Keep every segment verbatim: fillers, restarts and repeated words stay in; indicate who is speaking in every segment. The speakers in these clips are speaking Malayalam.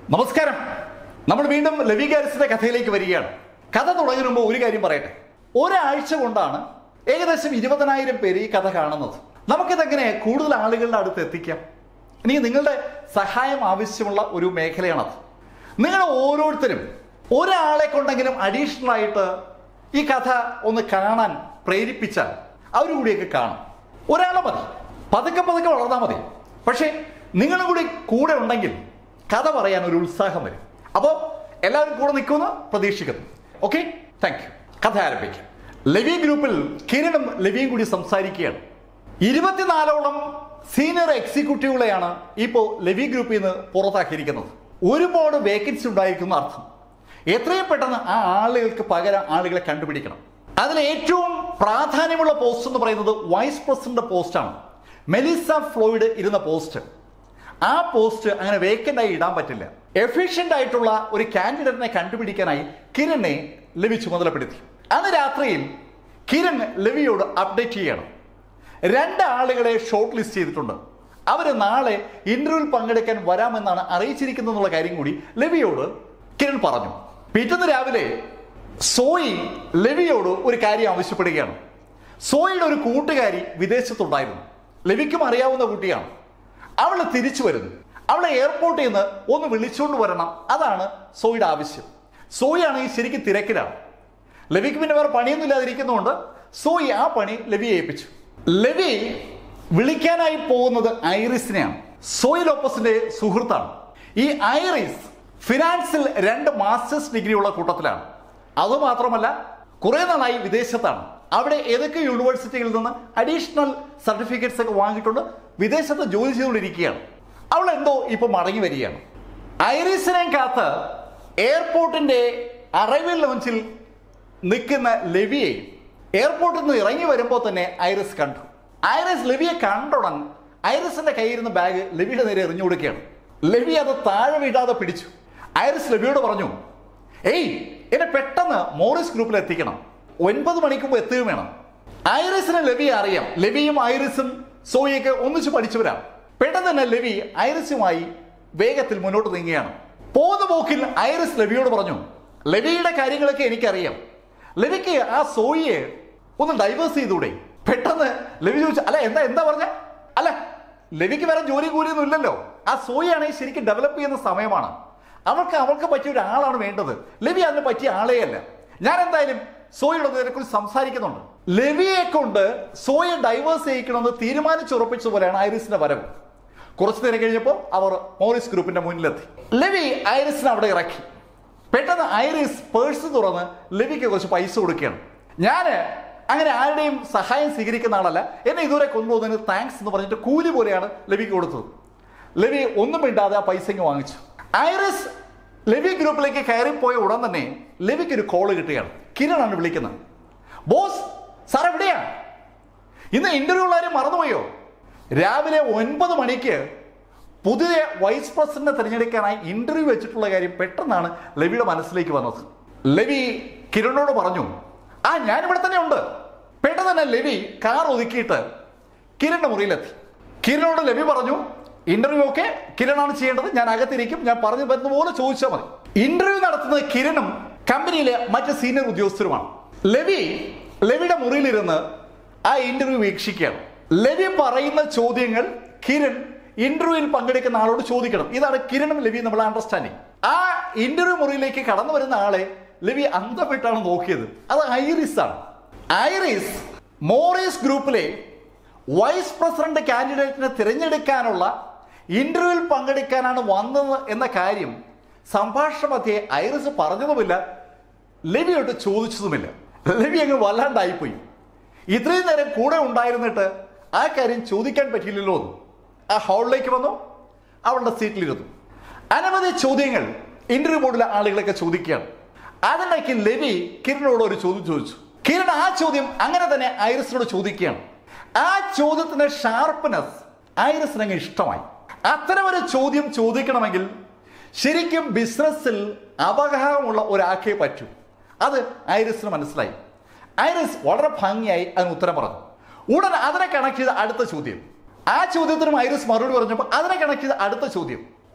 Speaker 1: നമസ്കാരം. നമ്മൾ വീണ്ടും ലെവി ഗാരിസന്റെ കഥയിലേക്ക് വരികയാണ്. കഥ തുടങ്ങുന്ന മുമ്പ് ഒരു കാര്യം പറയട്ടെ. ഒരാഴ്ച കൊണ്ടാണ് ഏകദേശം ഇരുപതിനായിരം പേര് ഈ കഥ കാണുന്നത്. നമുക്കിതെങ്ങനെ കൂടുതൽ ആളുകളുടെ അടുത്ത് എത്തിക്കാം? എനിക്ക് നിങ്ങളുടെ സഹായം ആവശ്യമുള്ള ഒരു മേഖലയാണത്. നിങ്ങൾ ഓരോരുത്തരും ഒരാളെ കൊണ്ടെങ്കിലും അഡീഷണൽ ആയിട്ട് ഈ കഥ ഒന്ന് കാണാൻ പ്രേരിപ്പിച്ചാൽ അവർ കൂടിയൊക്കെ കാണും. ഒരാളെ മതി, പതുക്കെ പതുക്കെ വളർന്നാൽ മതി. പക്ഷേ നിങ്ങളും കൂടി കൂടെ ഉണ്ടെങ്കിൽ കഥ പറയാൻ ഒരു ഉത്സാഹം വരും. അപ്പോൾ എല്ലാവരും കൂടെ നിൽക്കുമെന്ന് പ്രതീക്ഷിക്കുന്നു. Okay, thank you. കഥ ആരംഭിക്കാം. ലെവി ഗ്രൂപ്പിൽ കിരണും ലെവിയും കൂടി സംസാരിക്കുകയാണ്. ഇരുപത്തിനാലോളം സീനിയർ എക്സിക്യൂട്ടീവുകളെയാണ് ഇപ്പോൾ ലെവി ഗ്രൂപ്പിൽ നിന്ന് പുറത്താക്കിയിരിക്കുന്നത്. ഒരുപാട് വേക്കൻസി ഉണ്ടായിരിക്കുന്ന അർത്ഥം. എത്രയും പെട്ടെന്ന് ആ ആളുകൾക്ക് പകരം ആളുകളെ കണ്ടുപിടിക്കണം. അതിൽ ഏറ്റവും പ്രാധാന്യമുള്ള പോസ്റ്റ് എന്ന് പറയുന്നത് വൈസ് പ്രസിഡന്റ് പോസ്റ്റാണ്. മെലിസ ഫ്ലോയിഡ് ഇരുന്ന പോസ്റ്റ്. ആ പോസ്റ്റ് അങ്ങനെ വേക്കൻ്റ് ആയി ഇടാൻ പറ്റില്ല. എഫിഷ്യൻ്റ് ആയിട്ടുള്ള ഒരു കാൻഡിഡേറ്റിനെ കണ്ടുപിടിക്കാനായി കിരണിനെ ലെവി ചുമതലപ്പെടുത്തി. അന്ന് രാത്രിയിൽ കിരൺ ലെവിയോട് അപ്ഡേറ്റ് ചെയ്യണം. രണ്ട് ആളുകളെ ഷോർട്ട് ലിസ്റ്റ് ചെയ്തിട്ടുണ്ട്. അവർ നാളെ ഇന്റർവ്യൂവിൽ പങ്കെടുക്കാൻ വരാമെന്നാണ് അറിയിച്ചിരിക്കുന്നതെന്നുള്ള കാര്യം കൂടി ലെവിയോട് കിരൺ പറഞ്ഞു. പിറ്റേന്ന് രാവിലെ സോയി ലെവിയോട് ഒരു കാര്യം ആവശ്യപ്പെടുകയാണ്. സോയിയുടെ ഒരു കൂട്ടുകാരി വിദേശത്തുണ്ടായിരുന്നു. ലെവിക്കും അറിയാവുന്ന കുട്ടിയാണ്. അവൾ തിരിച്ചു വരുന്നു. അവളെ എയർപോർട്ടിൽ നിന്ന് ഒന്ന് വിളിച്ചുകൊണ്ട് വരണം. അതാണ് സോയിയുടെ ആവശ്യം. സോയി ആണെങ്കിൽ ശരിക്കും തിരക്കിലാണ്. ലെവിക്ക് പിന്നെ വേറെ പണിയൊന്നും ഇല്ലാതിരിക്കുന്നതുകൊണ്ട് സോയി ആ പണി ലെവിയെ ഏൽപ്പിച്ചു. ലെവി വിളിക്കാനായി പോകുന്നത് ഐറിസിനെയാണ്. സോയി ലോപ്പസിന്റെ സുഹൃത്താണ്. ഈ ഐറിസ് ഫിനാൻസിൽ രണ്ട് മാസ്റ്റേഴ്സ് ഡിഗ്രി ഉള്ള കൂട്ടത്തിലാണ്. അതുമാത്രമല്ല കുറെ നാളായി വിദേശത്താണ്. അവിടെ ഏതൊക്കെ യൂണിവേഴ്സിറ്റികളിൽ നിന്ന് അഡീഷണൽ സർട്ടിഫിക്കറ്റ്സ് ഒക്കെ വാങ്ങിയിട്ടുണ്ട്. വിദേശത്ത് ജോലി ചെയ്തുകൊണ്ടിരിക്കുകയാണ്. അവൾ എന്തോ ഇപ്പൊ മടങ്ങി വരികയാണ്. ഐറിസിനെയും കാത്ത് എയർപോർട്ടിന്റെ അറൈവൽ ലോഞ്ചിൽ നിൽക്കുന്ന ലെവിയെ എയർപോർട്ടിൽ നിന്ന് ഇറങ്ങി വരുമ്പോൾ തന്നെ ഐറിസ് കണ്ടു. ഐറിസ് ലെവിയെ കണ്ടുടൻ ഐറിസിന്റെ കയ്യിരുന്ന ബാഗ് ലെവിയുടെ നേരെ എറിഞ്ഞു കൊടുക്കുകയാണ്. ലെവി അത് താഴെ വീഴാതെ പിടിച്ചു. ഐറിസ് ലെവിയോട് പറഞ്ഞു, ഏയ് എന്നെ പെട്ടെന്ന് മോറിസ് ഗ്രൂപ്പിൽ എത്തിക്കണം, ഒൻപത് മണിക്ക് മുമ്പ് എത്തുകയും വേണം. ഐറിസിനെ ലെവിയെ അറിയാം. ലെവിയും ഐറിസും സോയിയൊക്കെ ഒന്നിച്ച് പഠിച്ചവരാണ്. പെട്ടെന്ന് തന്നെ ലെവി ഐറിസുമായി വേഗത്തിൽ മുന്നോട്ട് നീങ്ങുകയാണ്. പോകുന്ന പോക്കിൽ ഐറിസ് ലെവിയോട് പറഞ്ഞു, ലെവിയുടെ കാര്യങ്ങളൊക്കെ എനിക്കറിയാം. ലെവിക്ക് ആ സോയിയെ ഒന്ന് ഡൈവേഴ്സ് ചെയ്തൂടെ? പെട്ടെന്ന് ലെവി ചോദിച്ചു, അല്ല എന്താ എന്താ പറഞ്ഞ? അല്ല, ലെവിക്ക് വേറെ ജോലി കൂലിയൊന്നും ഇല്ലല്ലോ. ആ സോയിയാണെങ്കിൽ ശരിക്കും ഡെവലപ്പ് ചെയ്യുന്ന സമയമാണ്. അവൾക്ക് അവൾക്ക് പറ്റിയ ഒരാളാണ് വേണ്ടത്. ലെവി അതിന് പറ്റിയ ആളേ അല്ല. ഞാൻ എന്തായാലും സോയിയുടെ ഇതിനെക്കുറിച്ച് സംസാരിക്കുന്നുണ്ട്. ലെവിയെ കൊണ്ട് സോയെ ഡൈവേഴ്സ് ചെയ്യിക്കണമെന്ന് തീരുമാനിച്ചുറപ്പിച്ചതുപോലെയാണ് ഐറിസിന്റെ വരവ്. കുറച്ചു നേരം കഴിഞ്ഞപ്പോൾ അവർ മോറിസ് ഗ്രൂപ്പിന്റെ മുന്നിലെത്തി. ലെവി ഐറിസിനെ അവിടെ ഇറക്കി. പെട്ടെന്ന് ഐറിസ് പേഴ്സ് തുറന്ന് ലെവിക്ക് കുറച്ച് പൈസ കൊടുക്കുകയാണ്. ഞാൻ അങ്ങനെ ആരുടെയും സഹായം സ്വീകരിക്കുന്ന ആളല്ല. എന്നെ ഇതുവരെ കൊണ്ടുപോകുന്നതിന് താങ്ക്സ് എന്ന് പറഞ്ഞിട്ട് കൂലി പോലെയാണ് ലെവിക്ക് കൊടുത്തത്. ലെവി ഒന്നും മിണ്ടാതെ ആ പൈസ ഇങ്ങ് വാങ്ങിച്ചു. ഐറിസ് ലെവി ഗ്രൂപ്പിലേക്ക് കയറിപ്പോയ ഉടൻ തന്നെ ലെവിക്ക് ഒരു കോള് കിട്ടുകയാണ്. കിരണാണ് വിളിക്കുന്നത്. ബോസ്, സാർ എവിടെയാണ്? ഇന്ന് ഇന്റർവ്യൂ ഉള്ളവരും മറന്നുപോയോ? രാവിലെ ഒൻപത് മണിക്ക് പുതിയ വൈസ് പ്രസിഡന്റിനെ തിരഞ്ഞെടുക്കാനായി ഇന്റർവ്യൂ വെച്ചിട്ടുള്ള കാര്യം പെട്ടെന്നാണ് ലെവിയുടെ മനസ്സിലേക്ക് വന്നത്. ലെവി കിരണോട് പറഞ്ഞു, ആ ഞാനിവിടെ തന്നെ ഉണ്ട്. പെട്ടെന്ന് തന്നെ ലെവി കാർ ഒതുക്കിയിട്ട് കിരണിന്റെ മുറിയിലെത്തി. കിരണോട് ലെവി പറഞ്ഞു, ഇന്റർവ്യൂ ഒക്കെ കിരണാണ് ചെയ്യേണ്ടത്, ഞാൻ അകത്തിരിക്കും, ഞാൻ പറഞ്ഞു വരുന്ന പോലെ ചോദിച്ചാൽ മതി. ഇന്റർവ്യൂ നടത്തുന്നത് കിരണും കമ്പനിയിലെ മറ്റ് സീനിയർ ഉദ്യോഗസ്ഥരുമാണ്. ലെവി ലെവിയുടെ മുറിയിലിരുന്ന് ആ ഇന്റർവ്യൂ വീക്ഷിക്കുകയാണ്. ലെവി പറയുന്ന ചോദ്യങ്ങൾ കിരൺ ഇന്റർവ്യൂവിൽ പങ്കെടുക്കുന്ന ആളോട് ചോദിക്കണം. ഇതാണ് കിരണും ലെവി നമ്മൾ അണ്ടർസ്റ്റാൻഡിങ്. ആ ഇന്റർവ്യൂ മുറിയിലേക്ക് കടന്നു വരുന്ന ആളെ ലെവി അന്തപ്പെട്ടാണ് നോക്കിയത്. അത് ഐറിസ് ആണ്. ഐറിസ് മോറിസ് ഗ്രൂപ്പിലെ വൈസ് പ്രസിഡന്റ് കാൻഡിഡേറ്റിനെ തിരഞ്ഞെടുക്കാനുള്ള ഇന്റർവ്യൂവിൽ പങ്കെടുക്കാനാണ് വന്നത് എന്ന കാര്യം സംഭാഷണ മധ്യേ ഐറിസ് പറഞ്ഞതുമില്ല, ലെവിയോട്ട് ചോദിച്ചതുമില്ല. ലെവി അങ്ങ് വല്ലാണ്ടായിപ്പോയി. ഇത്രയും നേരം കൂടെ ഉണ്ടായിരുന്നിട്ട് ആ കാര്യം ചോദിക്കാൻ പറ്റിയില്ലല്ലോ എന്ന്. ആ ഹാളിലേക്ക് വന്നു, അവളുടെ സീറ്റിലിരുന്നു. അനവധി ചോദ്യങ്ങൾ ഇന്റർവ്യൂ ബോർഡിലെ ആളുകളൊക്കെ ചോദിക്കുകയാണ്. അതിനിടയ്ക്ക് ലെവി കിരണോട് ഒരു ചോദ്യം ചോദിച്ചു. കിരൺ ആ ചോദ്യം അങ്ങനെ തന്നെ ഐറിസിനോട് ചോദിക്കുകയാണ്. ആ ചോദ്യത്തിന്റെ ഷാർപ്പ്നെസ് ഐറിസിനങ്ങ് ഇഷ്ടമായി. അത്തരമൊരു ചോദ്യം ചോദിക്കണമെങ്കിൽ ശരിക്കും ബിസിനസ്സിൽ അവഗാഹമുള്ള ഒരാൾക്കേ പറ്റൂ. അത് ഐറിസിന് മനസ്സിലായി. ഐറിസ് വളരെ ഭംഗിയായി അതിന് ഉത്തരം പറഞ്ഞു. ഉടൻ അതിനെ കണക്ട് ചെയ്ത അടുത്ത ചോദ്യം. ആ ചോദ്യത്തിനും ഐറിസ് മറുപടി പറഞ്ഞപ്പോൾ അതിനെ കണക്ട് ചെയ്ത അടുത്ത ചോദ്യം.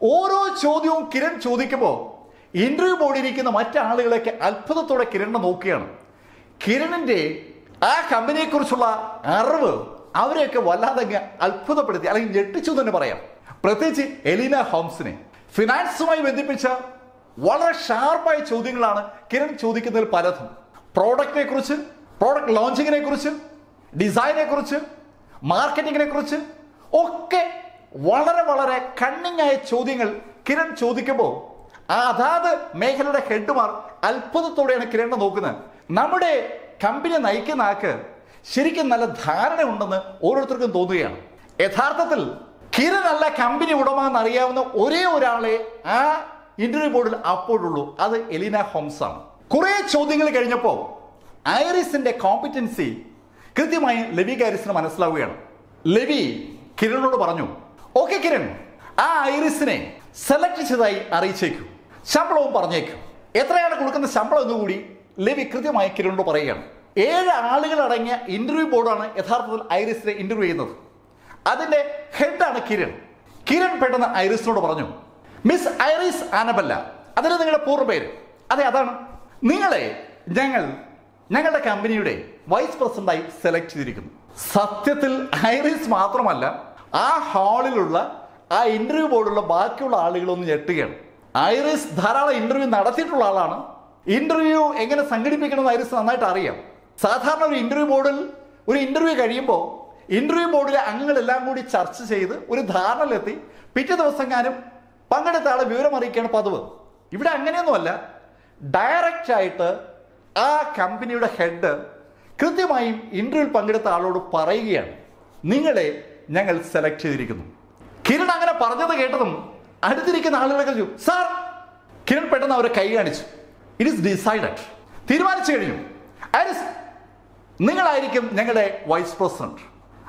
Speaker 1: ഓരോ ചോദ്യവും കിരൺ ചോദിക്കുമ്പോൾ ഇന്റർവ്യൂ ബോർഡിരിക്കുന്ന മറ്റാളുകളൊക്കെ അത്ഭുതത്തോടെ കിരണിനെ നോക്കുകയാണ്. കിരണിന്റെ ആ കമ്പനിയെക്കുറിച്ചുള്ള അറിവ് അവരെയൊക്കെ വല്ലാതെ അത്ഭുതപ്പെടുത്തി, അല്ലെങ്കിൽ ഞെട്ടിച്ചു തന്നെ പറയാം. പ്രത്യേകിച്ച് എലീന ഹോംസിനെ ഫിനാൻസുമായി ബന്ധിപ്പിച്ച വളരെ ഷാർപ്പായ ചോദ്യങ്ങളാണ് കിരൺ ചോദിക്കുന്നതിൽ പലതും. പ്രോഡക്റ്റിനെ കുറിച്ച്, പ്രോഡക്റ്റ് ലോഞ്ചിങ്ങിനെ കുറിച്ച്, ഡിസൈനെ കുറിച്ച്, മാർക്കറ്റിങ്ങിനെ കുറിച്ച് ഒക്കെ വളരെ വളരെ കണ്ണിങ് ആയ ചോദ്യങ്ങൾ കിരൺ ചോദിക്കുമ്പോൾ ആ അതാത് മേഖലയുടെ ഹെഡുമാർ അത്ഭുതത്തോടെയാണ് കിരണിനെ നോക്കുന്നത്. നമ്മുടെ കമ്പനി നയിക്കുന്ന ആൾക്ക് ശരിക്കും നല്ല ധാരണ ഉണ്ടെന്ന് ഓരോരുത്തർക്കും തോന്നുകയാണ്. യഥാർത്ഥത്തിൽ കിരൺ അല്ല കമ്പനി ഉടമ എന്നറിയാവുന്ന ഒരേ ഒരാളെ ആ ഇന്റർവ്യൂ ബോർഡിൽ അപ്പോഴുള്ളൂ, അത് എലീന ഹോംസ് ആണ്. കുറെ ചോദ്യങ്ങൾ കഴിഞ്ഞപ്പോൾ ഐറിസിന്റെ കോമ്പിറ്റൻസി കൃത്യമായി ലെവി ഗാരിസന് മനസ്സിലാവുകയാണ്. ലെവി കിരണിനോട് പറഞ്ഞു, ഓക്കെ കിരൺ, ആ ഐറിസിനെ സെലക്ട് ചെയ്തതായി അറിയിച്ചേക്കും, ശമ്പളവും പറഞ്ഞേക്കും. എത്രയാണ് കൊടുക്കുന്ന ശമ്പളം എന്നുകൂടി ലെവി കൃത്യമായി കിരണിനോട് പറയുകയാണ്. ഏഴ് ആളുകൾ അടങ്ങിയ ഇന്റർവ്യൂ ബോർഡാണ് യഥാർത്ഥത്തിൽ ഐറിസിനെ ഇന്റർവ്യൂ ചെയ്യുന്നത്. അതിന്റെ ഹെഡാണ് കിരൺ. കിരൺ പെട്ടെന്ന് ഐറിസിനോട് പറഞ്ഞു, മിസ് ഐറിസ് ആനബല്ല, അതിന് നിങ്ങളുടെ പൂർണ്ണ പേര്. അതെ, അതാണ്. നിങ്ങളെ ഞങ്ങൾ ഞങ്ങളുടെ കമ്പനിയുടെ വൈസ് പ്രസിഡന്റായി സെലക്ട് ചെയ്തിരിക്കുന്നു. സത്യത്തിൽ ഐറിസ് മാത്രമല്ല, ആ ഹാളിലുള്ള ആ ഇന്റർവ്യൂ ബോർഡിലുള്ള ബാക്കിയുള്ള ആളുകളൊന്നും ഞെട്ടുകയാണ്. ഐറിസ് ധാരാളം ഇന്റർവ്യൂ നടത്തിയിട്ടുള്ള ആളാണ്. ഇന്റർവ്യൂ എങ്ങനെ സംഘടിപ്പിക്കണമെന്ന് ഐറിസ് നന്നായിട്ട് അറിയാം. സാധാരണ ഒരു ഇന്റർവ്യൂ ബോർഡിൽ ഒരു ഇന്റർവ്യൂ കഴിയുമ്പോൾ ഇന്റർവ്യൂ ബോർഡിലെ അംഗങ്ങളെല്ലാം കൂടി ചർച്ച ചെയ്ത് ഒരു ധാരണയിലെത്തി പിറ്റേ ദിവസം കാനും പങ്കെടുത്ത ആളെ വിവരം അറിയിക്കുകയാണ് പതിവ്. ഇവിടെ അങ്ങനെയൊന്നുമല്ല. ഡയറക്റ്റ് ആയിട്ട് ആ കമ്പനിയുടെ ഹെഡ് കൃത്യമായും ഇന്റർവ്യൂവിൽ പങ്കെടുത്ത ആളോട് പറയുകയാണ്, നിങ്ങളെ ഞങ്ങൾ സെലക്ട് ചെയ്തിരിക്കുന്നു. കിരൺ അങ്ങനെ പറഞ്ഞത് കേട്ടതും അടുത്തിരിക്കുന്ന ആളുകളൊക്കെ ചോദിച്ചു, സാർ. കിരൺ പെട്ടെന്ന് അവരെ കൈ കാണിച്ചു. ഇറ്റ് ഈസ് ഡിസൈഡഡ്, തീരുമാനിച്ചു കഴിഞ്ഞു. ഐറിസ്, നിങ്ങളായിരിക്കും ഞങ്ങളുടെ വൈസ് പ്രസിഡന്റ്.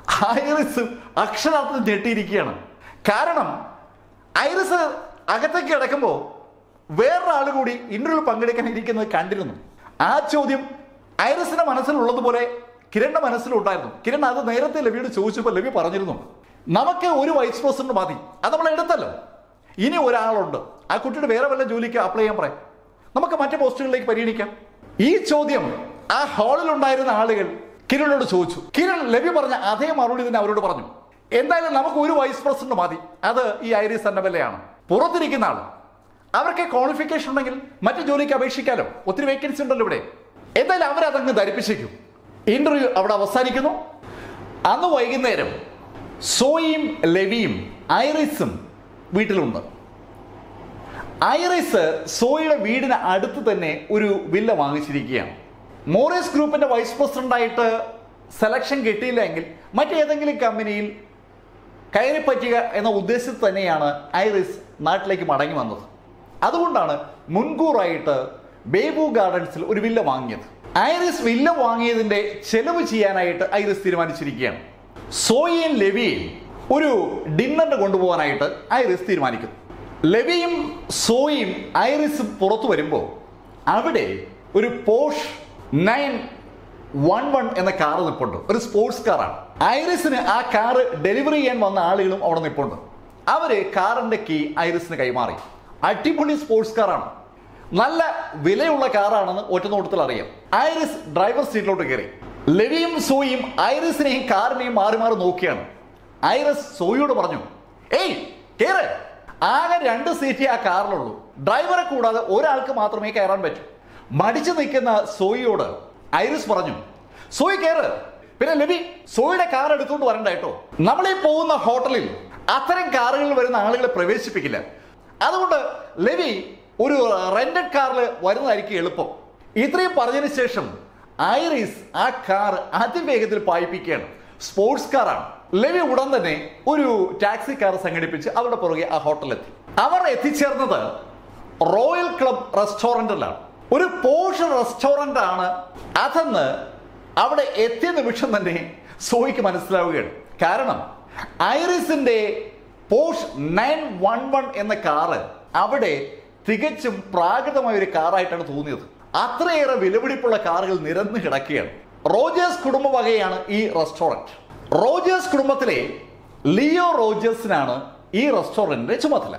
Speaker 1: ഐറിസ് അക്ഷരാർത്ഥത്തിൽ ഞെട്ടിയിരിക്കുകയാണ്. കാരണം ഐറിസ് അകത്തേക്ക് കിടക്കുമ്പോൾ വേറൊരാൾ കൂടി ഇന്റർവ്യൂവിൽ പങ്കെടുക്കാൻ ഇരിക്കുന്നത് കണ്ടിരുന്നു. ആ ചോദ്യം ഐറിസിന്റെ മനസ്സിലുള്ളതുപോലെ കിരണിന്റെ മനസ്സിലുണ്ടായിരുന്നു. കിരൺ അത് നേരത്തെ ലെവിയോട് ചോദിച്ചപ്പോൾ ലെവി പറഞ്ഞിരുന്നു, നമുക്ക് ഒരു വൈസ് പ്രസിഡന്റ് മതി, അത് നമ്മൾ എടുത്തല്ലോ, ഇനി ഒരാളുണ്ട്, ആ കുട്ടിയുടെ വേറെ വല്ല ജോലിക്ക് അപ്ലൈ ചെയ്യാൻ പറയാം, നമുക്ക് മറ്റു പോസ്റ്റുകളിലേക്ക് പരിഗണിക്കാം. ഈ ചോദ്യം ആ ഹാളിൽ ഉണ്ടായിരുന്ന ആളുകൾ കിരണിനോട് ചോദിച്ചു. കിരൺ ലെവി പറഞ്ഞ അതേ മറുപടി തന്നെ അവരോട് പറഞ്ഞു, എന്തായാലും നമുക്ക് ഒരു വൈസ് പ്രസിഡന്റ് മതി, അത് ഈ ഐറിസ് അന്നബല്ലയാണ്. പുറത്തിരിക്കുന്ന ആള്, അവർക്ക് ക്വാളിഫിക്കേഷൻ ഉണ്ടെങ്കിൽ മറ്റു ജോലിക്ക് അപേക്ഷിക്കാലോ, ഒത്തിരി വേക്കൻസി ഉണ്ടല്ലോ ഇവിടെ. എന്തായാലും അവരതങ്ങ് ധരിപ്പിച്ചേക്കും. ഇന്റർവ്യൂ അവിടെ അവസാനിക്കുന്നു. അന്ന് വൈകുന്നേരം സോയിയും ലെവിയും ഐറിസും വീട്ടിലുണ്ട്. ഐറിസ് സോയിയുടെ വീടിന് അടുത്ത് തന്നെ ഒരു വില്ല വാങ്ങിച്ചിരിക്കുകയാണ്. മോറിസ് ഗ്രൂപ്പിന്റെ വൈസ് പ്രസിഡന്റായിട്ട് സെലക്ഷൻ കിട്ടിയില്ലെങ്കിൽ മറ്റേതെങ്കിലും കമ്പനിയിൽ കയറി പറ്റുക എന്ന ഉദ്ദേശത്തിൽ തന്നെയാണ് ഐറിസ് നാട്ടിലേക്ക് മടങ്ങി വന്നത്. അതുകൊണ്ടാണ് മുൻകൂറായിട്ട് ബേബു ഗാർഡൻസിൽ ഒരു വില്ല വാങ്ങിയത്. ഐറിസ് വില്ല വാങ്ങിയതിന്റെ ചെലവ് ചെയ്യാനായിട്ട് ഐറിസ് തീരുമാനിച്ചിരിക്കുകയാണ്. സോയിയും ലെവിയും ഒരു ഡിന്നറിന് കൊണ്ടുപോകാനായിട്ട് ഐറിസ് തീരുമാനിക്കുന്നു. ലെവിയും സോയിയും ഐറിസും പുറത്തു വരുമ്പോൾ അവിടെ ഒരു പോഷ് നയൻ വൺ വൺ എന്ന കാർ നിൽപ്പുണ്ട്. ഒരു സ്പോർട്സ് കാറാണ്. ഐറിസിന് ആ കാറ് ഡെലിവറി ചെയ്യാൻ വന്ന ആളുകളും അവിടെ നിൽപ്പുണ്ട്. അവര് കാറിന്റെ കീ ഐറിസിന് കൈമാറി. അടിപൊളി സ്പോർട്സ് കാറാണ്, നല്ല വിലയുള്ള കാറാണെന്ന് ഒറ്റ നോട്ടത്തിൽ അറിയാം. ഐറിസ് ഡ്രൈവർ സീറ്റിലോട്ട് കയറി. ലെവിയും സോയിയും ഐറിസിനെയും കാറിനെയും മാറി മാറി നോക്കിയാണ്. ഐറിസ് സോയിയോട് പറഞ്ഞു, ഏയ് കേറ്, ആകെ രണ്ട് സീറ്റേ ആ കാറിലുള്ളൂ, ഡ്രൈവറെ കൂടാതെ ഒരാൾക്ക് മാത്രമേ കയറാൻ പറ്റൂ. മടിച്ചു നിൽക്കുന്ന സോയിയോട് ഐറിസ് പറഞ്ഞു, സോയി കേറ്. പിന്നെ ലെവി, സോയിയുടെ കാർ എടുത്തുകൊണ്ട് വരണ്ട കേട്ടോ, നമ്മളീ പോകുന്ന ഹോട്ടലിൽ അത്തരം കാറുകളിൽ വരുന്ന ആളുകളെ പ്രവേശിപ്പിക്കില്ല. അതുകൊണ്ട് ലെവി ഒരു റെന്റഡ് കാറിൽ വരുന്നതായിരിക്കും എളുപ്പം. ഇത്രയും പറഞ്ഞതിന് ശേഷം ഐറിസ് ആ കാർ അതിവേഗത്തിൽ പായിപ്പിക്കുകയാണ്. സ്പോർട്സ് കാറാണ്. ലെവി ഉടൻ തന്നെ ഒരു ടാക്സി കാർ സംഘടിപ്പിച്ച് അവരുടെ പുറകെ ആ ഹോട്ടലിലെത്തി. അവർ എത്തിച്ചേർന്നത് റോയൽ ക്ലബ് റെസ്റ്റോറന്റിലാണ്. ഒരു പോഷ് റെസ്റ്റോറന്റ് ആണ് അതെന്ന് അവിടെ എത്തിയ നിമിഷം തന്നെ സോയിക്ക് മനസ്സിലാവുകയാണ്. കാരണം ഐറിസിന്റെ പോഷ് നയൻ വൺ വൺ എന്ന കാറ് അവിടെ തികച്ചും പ്രാകൃതമായ ഒരു കാറായിട്ടാണ് തോന്നിയത്. അത്രയേറെ വിലപിടിപ്പുള്ള കാറുകൾ നിരന്ന് കിടക്കുകയാണ്. റോജേഴ്സ് കുടുംബ വകയാണ് ഈ റെസ്റ്റോറന്റ്. റോജേഴ്സ് കുടുംബത്തിലെ ലിയോ റോജേഴ്സിനാണ് ഈ റെസ്റ്റോറന്റിന്റെ ചുമതല.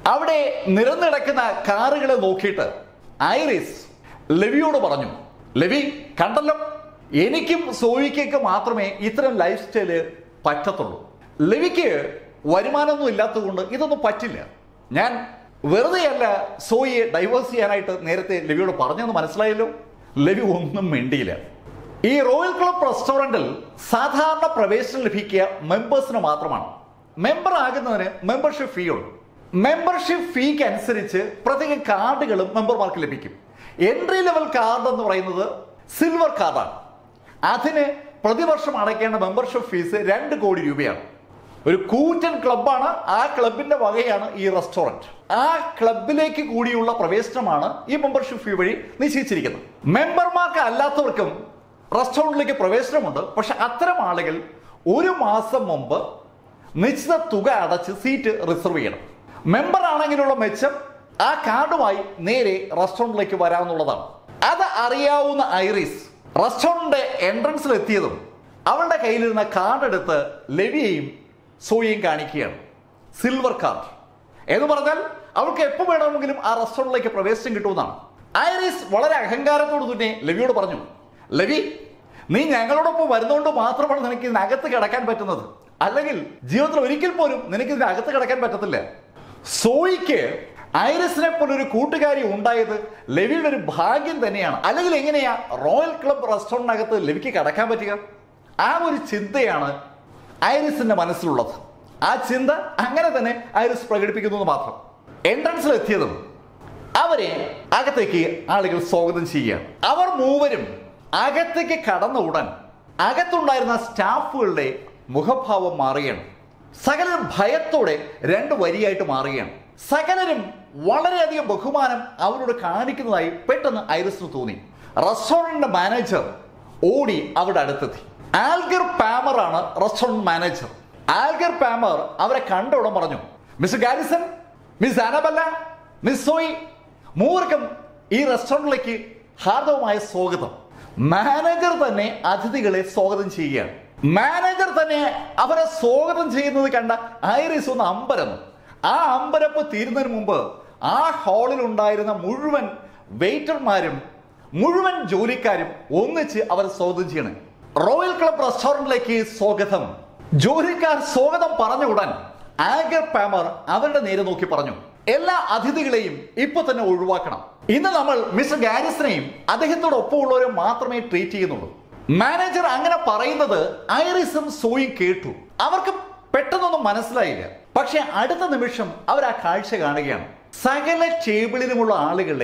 Speaker 1: അവിടെ നിരന്നിടക്കുന്ന കാറുകളെ നോക്കിയിട്ട് ഐറിസ് ലെവിയോട് പറഞ്ഞു, ലെവി കണ്ടല്ലോ, എനിക്കും സോയിക്കൊക്കെ മാത്രമേ ഇത്തരം ലൈഫ് സ്റ്റൈല് പറ്റത്തുള്ളൂ. ലെവിക്ക് വരുമാനമൊന്നും ഇല്ലാത്തതുകൊണ്ട് ഇതൊന്നും പറ്റില്ല. ഞാൻ വെറുതെയല്ല സോയിയെ ഡൈവേഴ്സ് ചെയ്യാനായിട്ട് നേരത്തെ ലെവിയോട് പറഞ്ഞെന്ന് മനസ്സിലായല്ലോ. ലെവി ഒന്നും മിണ്ടിയില്ല. ഈ റോയൽ ക്ലബ് റെസ്റ്റോറൻറ്റിൽ സാധാരണ പ്രവേശനം ലഭിക്കുക മെമ്പേഴ്സിന് മാത്രമാണ്. മെമ്പർ ആകുന്നതിന് മെമ്പർഷിപ്പ് ഫീ ഉണ്ട്. മെമ്പർഷിപ്പ് ഫീക്ക് അനുസരിച്ച് പ്രത്യേക കാർഡുകളും മെമ്പർമാർക്ക് ലഭിക്കും. എൻട്രി ലെവൽ കാർഡ് എന്ന് പറയുന്നത് സിൽവർ കാർഡാണ്. അതിന് പ്രതിവർഷം അടയ്ക്കേണ്ട മെമ്പർഷിപ്പ് ഫീസ് രണ്ട് കോടി രൂപയാണ്. ഒരു കൂറ്റൻ ക്ലബ്ബാണ്. ആ ക്ലബിന്റെ വകയാണ് ഈ റെസ്റ്റോറൻറ്റ്. ആ ക്ലബിലേക്ക് കൂടിയുള്ള പ്രവേശനമാണ് ഈ മെമ്പർഷിപ്പ് ഫീ വഴി നിശ്ചയിച്ചിരിക്കുന്നത്. മെമ്പർമാർക്ക് അല്ലാത്തവർക്കും റെസ്റ്റോറൻറ്റിലേക്ക് പ്രവേശനമുണ്ട്. പക്ഷെ അത്തരം ആളുകൾ ഒരു മാസം മുമ്പ് നിശ്ചിത തുക അടച്ച് സീറ്റ് റിസർവ് ചെയ്യണം. മെമ്പർ ആണെങ്കിലുള്ള മെച്ചം ആ കാർഡുമായി നേരെ റെസ്റ്റോറൻറ്റിലേക്ക് വരാമെന്നുള്ളതാണ്. അത് അറിയാവുന്ന ഐറിസ് റെസ്റ്റോറൻറ്റിന്റെ എൻട്രൻസിൽ എത്തിയതും അവളുടെ കയ്യിലിരുന്ന കാർഡ് എടുത്ത് ലെവിയെയും സോയിയും കാണിക്കുകയാണ്. സിൽവർ കാർഡ് എന്ന് പറഞ്ഞാൽ അവൾക്ക് എപ്പോൾ വേണമെങ്കിലും ആ റെസ്റ്റോറൻറ്റിലേക്ക് പ്രവേശനം കിട്ടുമെന്നാണ്. ഐറിസ് വളരെ അഹങ്കാരത്തോട് തന്നെ ലെവിയോട് പറഞ്ഞു, ലെവി, നീ ഞങ്ങളോടൊപ്പം വരുന്നതുകൊണ്ട് മാത്രമാണ് നിനക്ക് ഇതിനകത്ത് കിടക്കാൻ പറ്റുന്നത്. അല്ലെങ്കിൽ ജീവിതത്തിൽ ഒരിക്കൽ പോലും നിനക്ക് ഇതിനകത്ത് കിടക്കാൻ പറ്റത്തില്ല. സോയിക്ക് ഐറിസിനെ പോലെ ഒരു കൂട്ടുകാരി ഉണ്ടായത് ലെവിയുടെ ഒരു ഭാഗ്യം തന്നെയാണ്. അല്ലെങ്കിൽ എങ്ങനെയാ റോയൽ ക്ലബ് റെസ്റ്റോറൻറ്റിനകത്ത് ലെവിക്ക് കിടക്കാൻ പറ്റുക? ആ ഒരു ചിന്തയാണ് ഐറിസിന്റെ മനസ്സിലുള്ളത്. ആ ചിന്ത അങ്ങനെ തന്നെ ഐറിസ് പ്രകടിപ്പിക്കുന്നു മാത്രം. എൻട്രൻസിൽ എത്തിയതും അവരെ അകത്തേക്ക് ആളുകൾ സ്വാഗതം ചെയ്യുകയാണ്. അവർ മൂവരും അകത്തേക്ക് കടന്ന ഉടൻ അകത്തുണ്ടായിരുന്ന സ്റ്റാഫുകളുടെ മുഖഭാവം മാറുകയാണ്. സകലരും ഭയത്തോടെ രണ്ട് വരിയായിട്ട് മാറുകയാണ്. സകലരും വളരെയധികം ബഹുമാനം അവരോട് കാണിക്കുന്നതായി പെട്ടെന്ന് ഐറിസിന് തോന്നി. റെസ്റ്റോറൻറ്റിന്റെ മാനേജർ ഓടി അവരുടെ അടുത്തെത്തി. ആൽഗർ പാമർ ആണ് റെസ്റ്റോറൻറ്റ് മാനേജർ. ആൽഗർ പാമർ അവരെ കണ്ട ഉടൻ പറഞ്ഞു, mister Garrison, miss Annabella, miss Zoey, മൂവർക്കും ഈ റെസ്റ്റോറൻറ്റിലേക്ക് ഹാർദവമായ സ്വാഗതം. മാനേജർ തന്നെ അതിഥികളെ സ്വാഗതം ചെയ്യുകയാണ്. മാനേജർ തന്നെ അവരെ സ്വാഗതം ചെയ്യുന്നത് കണ്ട ഐറിസ് ഒന്ന് അമ്പരന്നു. ആ അമ്പരപ്പ് തീരുന്നതിന് മുമ്പ് ആ ഹാളിൽ ഉണ്ടായിരുന്ന മുഴുവൻ വെയിറ്റർമാരും മുഴുവൻ ജോലിക്കാരും ഒന്നിച്ച് അവരെ സ്വാഗതം ചെയ്യണം. റോയൽ ക്ലബ് റെസ്റ്റോറൻറ്റിലേക്ക് സ്വാഗതം. ജോലിക്കാർ സ്വാഗതം പറഞ്ഞ ഉടൻ ആൽഗർ പാമർ അവരുടെ നേരെ നോക്കി പറഞ്ഞു, എല്ലാ അതിഥികളെയും ഇപ്പൊ തന്നെ ഒഴിവാക്കണം. ഇന്ന് നമ്മൾ മിസ്റ്റർ ഗാരിസനെയും അദ്ദേഹത്തോടൊപ്പം ഉള്ളവരെ മാത്രമേ ട്രീറ്റ് ചെയ്യുന്നുള്ളൂ. മാനേജർ അങ്ങനെ പറയുന്നത് ഐറിസും സോയും കേട്ടു. അവർക്ക് പെട്ടെന്നൊന്നും മനസ്സിലായില്ല. പക്ഷെ അടുത്ത നിമിഷം അവർ ആ കാഴ്ച കാണുകയാണ്. സകല ടേബിളിലുമുള്ള ആളുകളെ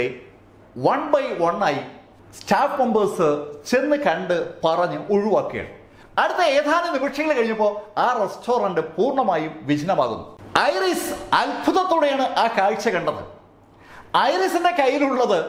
Speaker 1: വൺ ബൈ വൺ ആയി സ്റ്റാഫ് മെമ്പേഴ്സ് ചെന്ന് കണ്ട് പറഞ്ഞ് ഒഴിവാക്കുകയാണ്. അടുത്ത ഏതാനും നിമിഷങ്ങൾ കഴിഞ്ഞപ്പോൾ ആ റെസ്റ്റോറന്റ് പൂർണ്ണമായും വിജനമാകുന്നു. ഐറിസ് അത്ഭുതത്തോടെയാണ് ആ കാഴ്ച കണ്ടത്. ഐറിസിന്റെ കയ്യിലുള്ളത്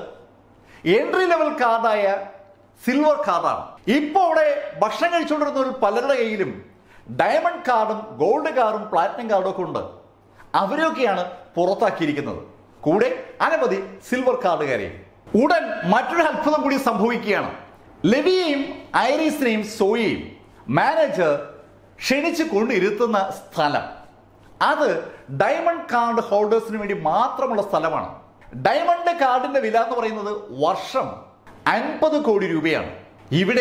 Speaker 1: എൻട്രി ലെവൽ കാർഡായ സിൽവർ കാർഡാണ്. ഇപ്പോൾ അവിടെ ഭക്ഷണം കഴിച്ചുകൊണ്ടിരുന്നവർ പലരുടെ കയ്യിലും ഡയമണ്ട് കാർഡും ഗോൾഡ് കാർഡും പ്ലാറ്റിനം കാർഡും ഒക്കെ ഉണ്ട്. അവരെയൊക്കെയാണ് പുറത്താക്കിയിരിക്കുന്നത്. കൂടെ അനവധി സിൽവർ കാർഡുകാരെയും. ഉടൻ മറ്റൊരു അത്ഭുതം കൂടി സംഭവിക്കുകയാണ്. ലെവിയെയും ഐറിസിനെയും സോയെയും മാനേജർ ക്ഷണിച്ചു കൊണ്ടിരുത്തുന്ന സ്ഥലം അത് ഡയമണ്ട് കാർഡ് ഹോൾഡേഴ്സിന് വേണ്ടി മാത്രമുള്ള സ്ഥലമാണ്. ഡയമണ്ട് കാർഡിന്റെ വില എന്ന് പറയുന്നത് വർഷം അൻപത് കോടി രൂപയാണ്. ഇവിടെ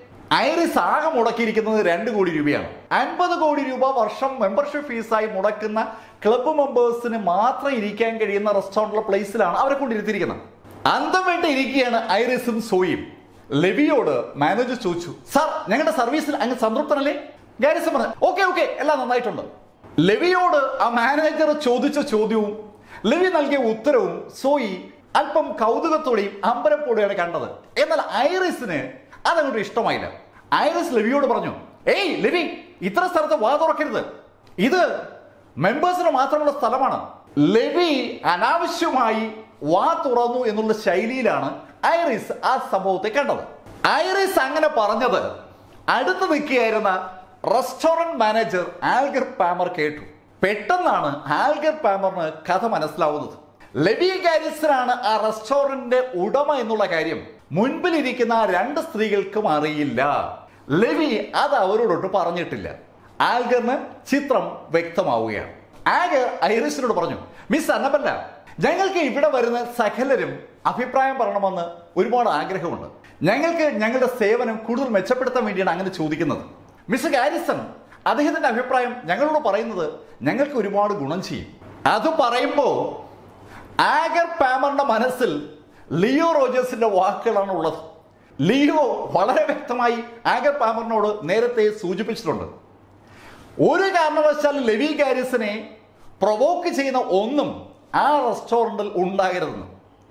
Speaker 1: ഐറിസ് ആകെ മുടക്കിയിരിക്കുന്നത് രണ്ട് കോടി രൂപയാണ്. അൻപത് കോടി രൂപ വർഷം മെമ്പർഷിപ്പ് ഫീസായി മുടക്കുന്ന ക്ലബ്ബ് മെമ്പേഴ്സിന് മാത്രം ഇരിക്കാൻ കഴിയുന്ന റെസ്റ്റോറൻറ്റിലെ പ്ലേസിലാണ് അവരെ കൊണ്ടിരുത്തിയിരിക്കുന്നത്. അന്തം വേണ്ടി ഇരിക്കുകയാണ് ഐറിസും സോയും. ലെവിയോട് മാനേജർ ചോദിച്ചു, സാർ ഞങ്ങളുടെ സർവീസിൽ അങ്ങ് സംതൃപ്തനല്ലേ? ഗാരിസൺ പറഞ്ഞു, ഓക്കെ ഓക്കെ എല്ലാം നന്നായിട്ടുണ്ട്. ലെവിയോട് ആ മാനേജർ ചോദിച്ച ചോദ്യവും ലെവി നൽകിയ ഉത്തരവും സോയി അല്പം കൗതുകത്തോടെയും അമ്പരപ്പോടെയാണ് കണ്ടത്. എന്നാൽ ഐറിസിന് അതങ്ങോട്ട് ഇഷ്ടമായില്ല. ഐറിസ് ലെവിയോട് പറഞ്ഞു, ഏയ് ലെവി, ഇത്ര സ്ഥലത്ത് വാ തുറക്കരുത്, ഇത് മെമ്പേഴ്സിന് മാത്രമുള്ള സ്ഥലമാണ്. ലെവി അനാവശ്യമായി വാ തുറന്നു എന്നുള്ള ശൈലിയിലാണ് ഐറിസ് ആ സംഭവത്തെ കണ്ടത്. ഐറിസ് അങ്ങനെ പറഞ്ഞത് അടുത്ത് നിൽക്കുകയായിരുന്ന റെസ്റ്റോറന്റ് മാനേജർ ആൽഗർ പാമർ കേട്ടു. പെട്ടെന്നാണ് ആൽഗർ പാമറിന് കഥ മനസ്സിലാവുന്നത്. ലെവി ഗാരിസനാണ് ആ റെസ്റ്റോറന്റിന്റെ ഉടമ എന്നുള്ള കാര്യം മുൻപിലിരിക്കുന്ന രണ്ട് സ്ത്രീകൾക്കും അറിയില്ല. ലെവി അത് അവരോടൊട്ട് പറഞ്ഞിട്ടില്ല. ആൽഗറിന് ചിത്രം വ്യക്തമാവുകയാണ്. ആൽഗർ ഐറിസിനോട് പറഞ്ഞു, മിസ് അന്നബല്ല, ഞങ്ങൾക്ക് ഇവിടെ വരുന്ന സകലരും അഭിപ്രായം പറയണമെന്ന് ഒരുപാട് ആഗ്രഹമുണ്ട്. ഞങ്ങൾക്ക് ഞങ്ങളുടെ സേവനം കൂടുതൽ മെച്ചപ്പെടുത്താൻ വേണ്ടിയാണ് അങ്ങനെ ചോദിക്കുന്നത്. മിസ്റ്റർ ഗാരിസൺ, അദ്ദേഹത്തിന്റെ അഭിപ്രായം ഞങ്ങളോട് പറയുന്നത് ഞങ്ങൾക്ക് ഒരുപാട് ഗുണം ചെയ്യും. അത് പറയുമ്പോൾ ആഗർ പാമറിന്റെ മനസ്സിൽ ലിയോ റോജേഴ്സിന്റെ വാക്കുകളാണ് ഉള്ളത്. ലിയോ വളരെ വ്യക്തമായി ആഗർ പാമറിനോട് നേരത്തെ സൂചിപ്പിച്ചിട്ടുണ്ട്, ഒരു കാരണവശാൽ ലെവി ഗാരിസനെ പ്രൊവോക്ക് ചെയ്യുന്ന ഒന്നും ആ റെസ്റ്റോറൻറ്റിൽ ഉണ്ടാകരുതെന്ന്.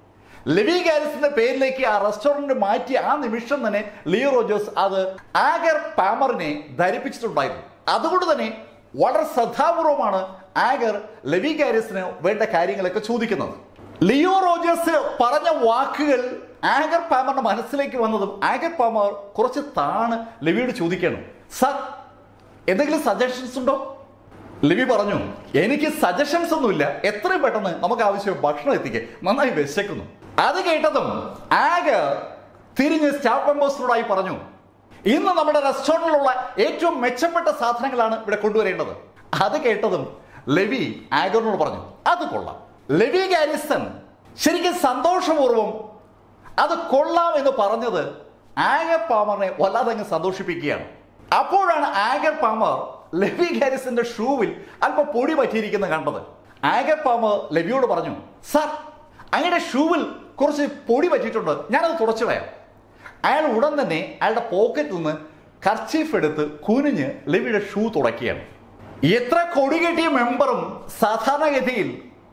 Speaker 1: ലെവി ഗാരിസന്റെ പേരിലേക്ക് ആ റെസ്റ്റോറൻറ്റ് മാറ്റി ആ നിമിഷം തന്നെ ലിയോ റോജേഴ്സ് അത് ആഗർ പാമറിനെ ധരിപ്പിച്ചിട്ടുണ്ടായിരുന്നു. അതുകൊണ്ട് തന്നെ വളരെ ശ്രദ്ധാപൂർവമാണ് ആഗർ ലെവി ഗാരിസന് വേണ്ട കാര്യങ്ങളൊക്കെ ചോദിക്കുന്നത്. ലിയോ റോജേഴ്സ് പറഞ്ഞ വാക്കുകൾ ആഗർ പാമറിന്റെ മനസ്സിലേക്ക് വന്നതും ആഗർ പാമർ കുറച്ച് താണ് ലെവിയോട് ചോദിക്കണം, സർ എന്തെങ്കിലും സജഷൻസ് ഉണ്ടോ? ലെവി പറഞ്ഞു, എനിക്ക് സജഷൻസ് ഒന്നുമില്ല, എത്രയും പെട്ടെന്ന് നമുക്ക് ആവശ്യം ഭക്ഷണം എത്തിക്കുക, നന്നായി വിശക്കുന്നു. അത് കേട്ടതും ആഗർ തിരിഞ്ഞ് സ്റ്റാഫ് മെമ്പേഴ്സിനോടായി പറഞ്ഞു, ഇന്ന് നമ്മുടെ റെസ്റ്റോറൻറ്റിലുള്ള ഏറ്റവും മെച്ചപ്പെട്ട സാധനങ്ങളാണ് ഇവിടെ കൊണ്ടുവരേണ്ടത്. അത് കേട്ടതും ലെവി ആഗറിനോട് പറഞ്ഞു, അത് കൊള്ളാം. ലെവി ഗാരിസൺ ശരിക്കും സന്തോഷപൂർവ്വം അത് കൊള്ളാം എന്ന് പറഞ്ഞത് ആഗർ പാമറിനെ വല്ലാതെ അങ്ങ് സന്തോഷിപ്പിക്കുകയാണ്. അപ്പോഴാണ് ആഗർ പാമർ ലെവി ഗാരിസന്റെ ഷൂവിൽ അല്പം പൊടി പറ്റിയിരിക്കുന്നത് കണ്ടത്. ആഗർ പാമർ ലെവിയോട് പറഞ്ഞു, സർ അങ്ങയുടെ ഷൂവിൽ കുറച്ച് പൊടി പറ്റിയിട്ടുണ്ട്, ഞാനത് തുടച്ചിടയാം. അയാൾ ഉടൻ തന്നെ അയാളുടെ പോക്കറ്റിൽ നിന്ന് കർച്ചീഫ് എടുത്ത് കുനിഞ്ഞ് ലെവിയുടെ ഷൂ തുടയ്ക്കുകയാണ്. എത്ര കൊടികെട്ടിയ മെമ്പറും സാധാരണഗതിയിൽ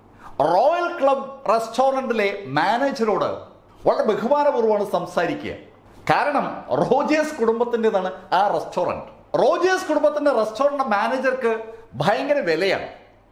Speaker 1: റോയൽ ക്ലബ് റെസ്റ്റോറൻറ്റിലെ മാനേജരോട് വളരെ ബഹുമാനപൂർവ്വമാണ് സംസാരിക്കുക. കാരണം റോജേഴ്സ് കുടുംബത്തിൻ്റെതാണ് ആ റെസ്റ്റോറൻറ്റ്. റോജേഴ്സ് കുടുംബത്തിൻ്റെ റെസ്റ്റോറൻറ്റ് മാനേജർക്ക് ഭയങ്കര വിലയാണ്.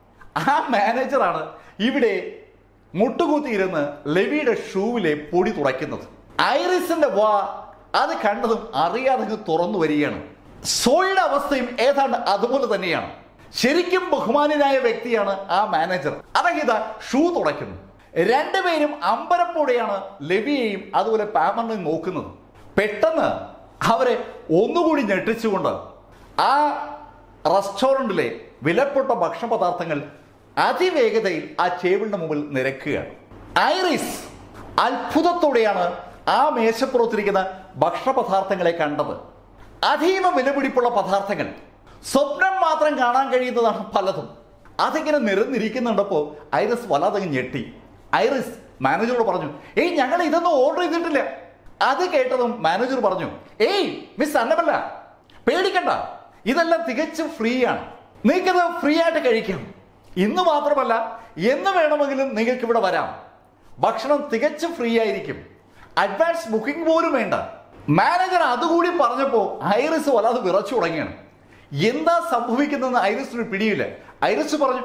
Speaker 1: ആ മാനേജറാണ് ഇവിടെ മുട്ടുകുത്തിയിരുന്ന് ലെവിയുടെ ഷൂവിലെ പൊടി തുടയ്ക്കുന്നത്. ഐറിസിന്റെ വാ അത് കണ്ടതും അറിയാതെ തുറന്നു വരികയാണ്. സോയുടെ അവസ്ഥയും ഏതാണ്ട് അതുപോലെ തന്നെയാണ്. ശരിക്കും ബഹുമാനായ വ്യക്തിയാണ് ആ മാനേജർ. അദ്ദേഹം ഷൂ തുടയ്ക്കുന്നു. രണ്ടുപേരും അമ്പരപ്പോടെയാണ് ലെവിയെയും അതുപോലെ പാമറിനെയും നോക്കുന്നത്. പെട്ടെന്ന് അവരെ ഒന്നുകൂടി ഞെട്ടിച്ചുകൊണ്ട് ആ റെസ്റ്റോറൻറ്റിലെ വിലപ്പെട്ട ഭക്ഷണ പദാർത്ഥങ്ങൾ അതിവേഗതയിൽ ആ ടേബിളിന്റെ മുമ്പിൽ നിരക്കുകയാണ്. ഐറിസ് അത്ഭുതത്തോടെയാണ് ആ മേശപ്പുറത്തിരിക്കുന്ന ഭക്ഷണ പദാർത്ഥങ്ങളെ കണ്ടത്. അതീവ വിലപിടിപ്പുള്ള പദാർത്ഥങ്ങൾ, സ്വപ്നം മാത്രം കാണാൻ കഴിയുന്നതാണ് പലതും. അതിങ്ങനെ നിരന്നിരിക്കുന്നുണ്ടപ്പോൾ ഐറിസ് വല്ലാതെ ഞെട്ടി. ഐറിസ് മാനേജറോട് പറഞ്ഞു, ഏയ് ഞങ്ങൾ ഇതൊന്നും ഓർഡർ ചെയ്തിട്ടില്ല. അത് കേട്ടതും മാനേജർ പറഞ്ഞു, ഏയ് മിസ് അന്നബല്ല, പേടിക്കണ്ട, ഇതെല്ലാം തികച്ചും ഫ്രീ ആണ്, നിങ്ങൾക്കത് ഫ്രീ ആയിട്ട് കഴിക്കാം. ഇന്ന് മാത്രമല്ല എന്ന് വേണമെങ്കിലും നിങ്ങൾക്ക് ഇവിടെ വരാം. ഭക്ഷണം തികച്ചും ഫ്രീ ആയിരിക്കും, അഡ്വാൻസ് ബുക്കിംഗ് പോലും വേണ്ട. മാനേജർ അതുകൂടി പറഞ്ഞപ്പോൾ ഐറിസ് വല്ലാതെ വിറച്ചു തുടങ്ങിയാണ്. എന്താ സംഭവിക്കുന്നതെന്ന് ഐറിസിന് പിടിയില്ല. ഐറിസ് പറഞ്ഞു,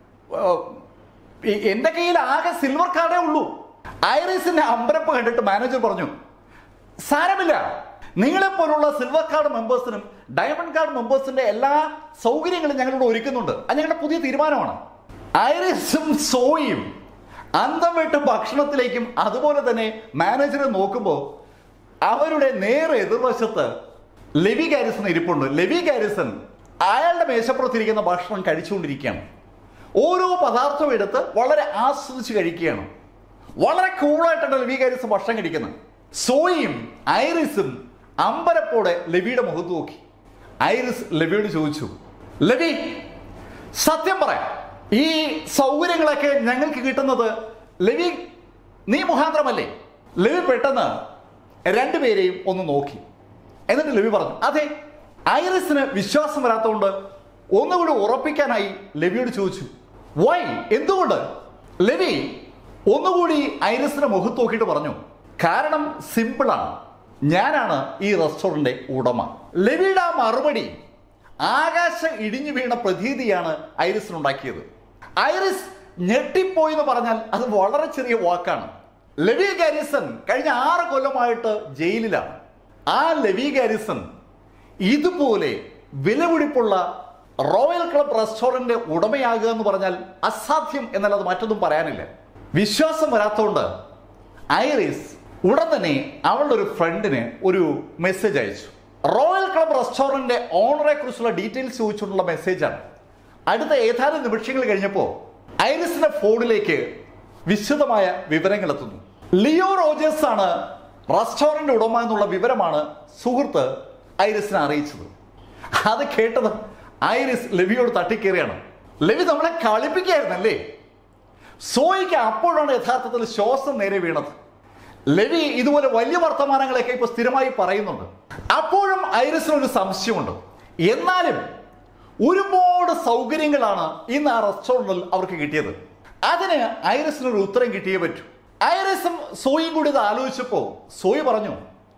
Speaker 1: എൻ്റെ കയ്യിൽ ആകെ സിൽവർ കാർഡേ ഉള്ളൂ. ഐറിസിന്റെ അമ്പരപ്പ് കണ്ടിട്ട് മാനേജർ പറഞ്ഞു, സാരമില്ല, നിങ്ങളെപ്പോലുള്ള സിൽവർ കാർഡ് മെമ്പേഴ്സിനും ഡയമണ്ട് കാർഡ് മെമ്പേഴ്സിന്റെ എല്ലാ സൗകര്യങ്ങളും ഞങ്ങളിവിടെ ഒരുക്കുന്നുണ്ട്. അത് ഞങ്ങളുടെ പുതിയ തീരുമാനമാണ്. ഐറിസും സോയും അന്തം വിട്ട് ഭക്ഷണത്തിലേക്കും അതുപോലെ തന്നെ മാനേജറെ നോക്കുമ്പോൾ അവരുടെ നേരെ എതിർവശത്ത് ലെവി ഗാരിസൺ ഇരിപ്പുണ്ട്. ലെവി ഗാരിസൺ അയാളുടെ മേശപ്പുറത്തിരിക്കുന്ന ഭക്ഷണം കഴിച്ചുകൊണ്ടിരിക്കുകയാണ്. ഓരോ പദാർത്ഥവും എടുത്ത് വളരെ ആസ്വദിച്ച് കഴിക്കുകയാണ്. വളരെ കൂളായിട്ടാണ് ലെവി ഗാരിസൺ ഭക്ഷണം കഴിക്കുന്നത്. സോയും ഐറിസും അമ്പരപ്പോടെ ലെവിയുടെ മുഖത്ത് നോക്കി. ഐറിസ് ലെവിയോട് ചോദിച്ചു, ലെവി സത്യം പറയാം, ഈ സൗകര്യങ്ങളൊക്കെ ഞങ്ങൾക്ക് കിട്ടുന്നത് ലെവി നീ മുഖാന്തരമല്ലേ? ലെവി പെട്ടെന്ന് രണ്ടുപേരെയും ഒന്ന് നോക്കി. എന്നിട്ട് ലെവി പറഞ്ഞു, അതെ. ഐറിസിന് വിശ്വാസം വരാത്തതുകൊണ്ട് ഒന്നുകൂടി ഉറപ്പിക്കാനായി ലെവിയോട് ചോദിച്ചു, വൈ, എന്തുകൊണ്ട്? ലെവി ഒന്നുകൂടി ഐറിസിന്റെ മുഖത്ത് നോക്കിയിട്ട് പറഞ്ഞു, കാരണം സിമ്പിളാണ്, ഞാനാണ് ഈ റെസ്റ്റോറൻറ്റിന്റെ ഉടമ. ലെവിയുടെ ആ മറുപടി ആകാശം ഇടിഞ്ഞു വീണ പ്രതീതിയാണ് ഐറിസിനുണ്ടാക്കിയത്. ഐറിസ് ഞെട്ടിപ്പോയി എന്ന് പറഞ്ഞാൽ അത് വളരെ ചെറിയ വാക്കാണ്. ലെവി ഗാരിസൺ കഴിഞ്ഞ ആറ് കൊല്ലമായിട്ട് ജയിലിലാണ്. ആ ലെവി ഗാരിസൺ ഇതുപോലെ വിലപിടിപ്പുള്ള റോയൽ ക്ലബ് റെസ്റ്റോറൻറ്റ് ഉടമയാകുക എന്ന് പറഞ്ഞാൽ അസാധ്യം എന്നല്ലാതെ മറ്റൊന്നും പറയാനില്ല. വിശ്വാസം വരാത്തതുകൊണ്ട് ഐറിസ് ഉടൻ തന്നെ അവളുടെ ഒരു ഫ്രണ്ടിന് ഒരു മെസ്സേജ് അയച്ചു. റോയൽ ക്ലബ് റെസ്റ്റോറൻറ്റിന്റെ ഓണറെ കുറിച്ചുള്ള ഡീറ്റെയിൽസ് ചോദിച്ചുകൊണ്ടുള്ള മെസ്സേജാണ്. അടുത്ത ഏതാനും നിമിഷങ്ങൾ കഴിഞ്ഞപ്പോൾ ഐറിസിന്റെ ഫോണിലേക്ക് വിശദമായ വിവരങ്ങൾ എത്തുന്നു. ലിയോ റോജേഴ്സ് ആണ് റെസ്റ്റോറന്റ് ഉടമ എന്നുള്ള വിവരമാണ് സുഹൃത്ത് ഐറിസിനെ അറിയിച്ചത്. അത് കേട്ടത് ഐറിസ് ലെവിയോട് തട്ടിക്കേറിയാണ്. ലെവി നമ്മളെ കളിപ്പിക്കുകയായിരുന്നല്ലേ. സോയിക്ക് അപ്പോഴാണ് യഥാർത്ഥത്തിൽ ശ്വാസം നേരെ വീണത്. ലെവി ഇതുപോലെ വലിയ വർത്തമാനങ്ങളൊക്കെ ഇപ്പൊ സ്ഥിരമായി പറയുന്നുണ്ട്. അപ്പോഴും ഐറിസിനൊരു സംശയമുണ്ട്. എന്നാലും ഒരുപാട് സൗകര്യങ്ങളാണ് ഇന്ന് ആ റെസ്റ്റോറന്റിൽ അവർക്ക് കിട്ടിയത്. അതിന് ഐറിസിനൊരു ഉത്തരം കിട്ടിയേ പറ്റൂ. ഐറിസും സോയും കൂടി ഇത് ആലോചിച്ചപ്പോ സോയി പറഞ്ഞു,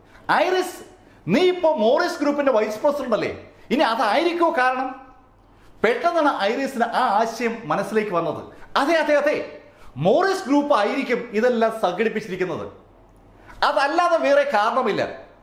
Speaker 1: ഐറിസ്, നീ ഇപ്പോ മോറിസ് ഗ്രൂപ്പിന്റെ വൈസ് പ്രസിഡന്റ് അല്ലേ, ഇനി അതായിരിക്കോ കാരണം? പെട്ടെന്നാണ് ഐറിസിന് ആ ആശയം മനസ്സിലേക്ക് വന്നത്. അതെ അതെ അതെ മോറിസ് ഗ്രൂപ്പ് ആയിരിക്കും ഇതെല്ലാം സംഘടിപ്പിച്ചിരിക്കുന്നത്, അതല്ലാതെ വേറെ കാരണമില്ല.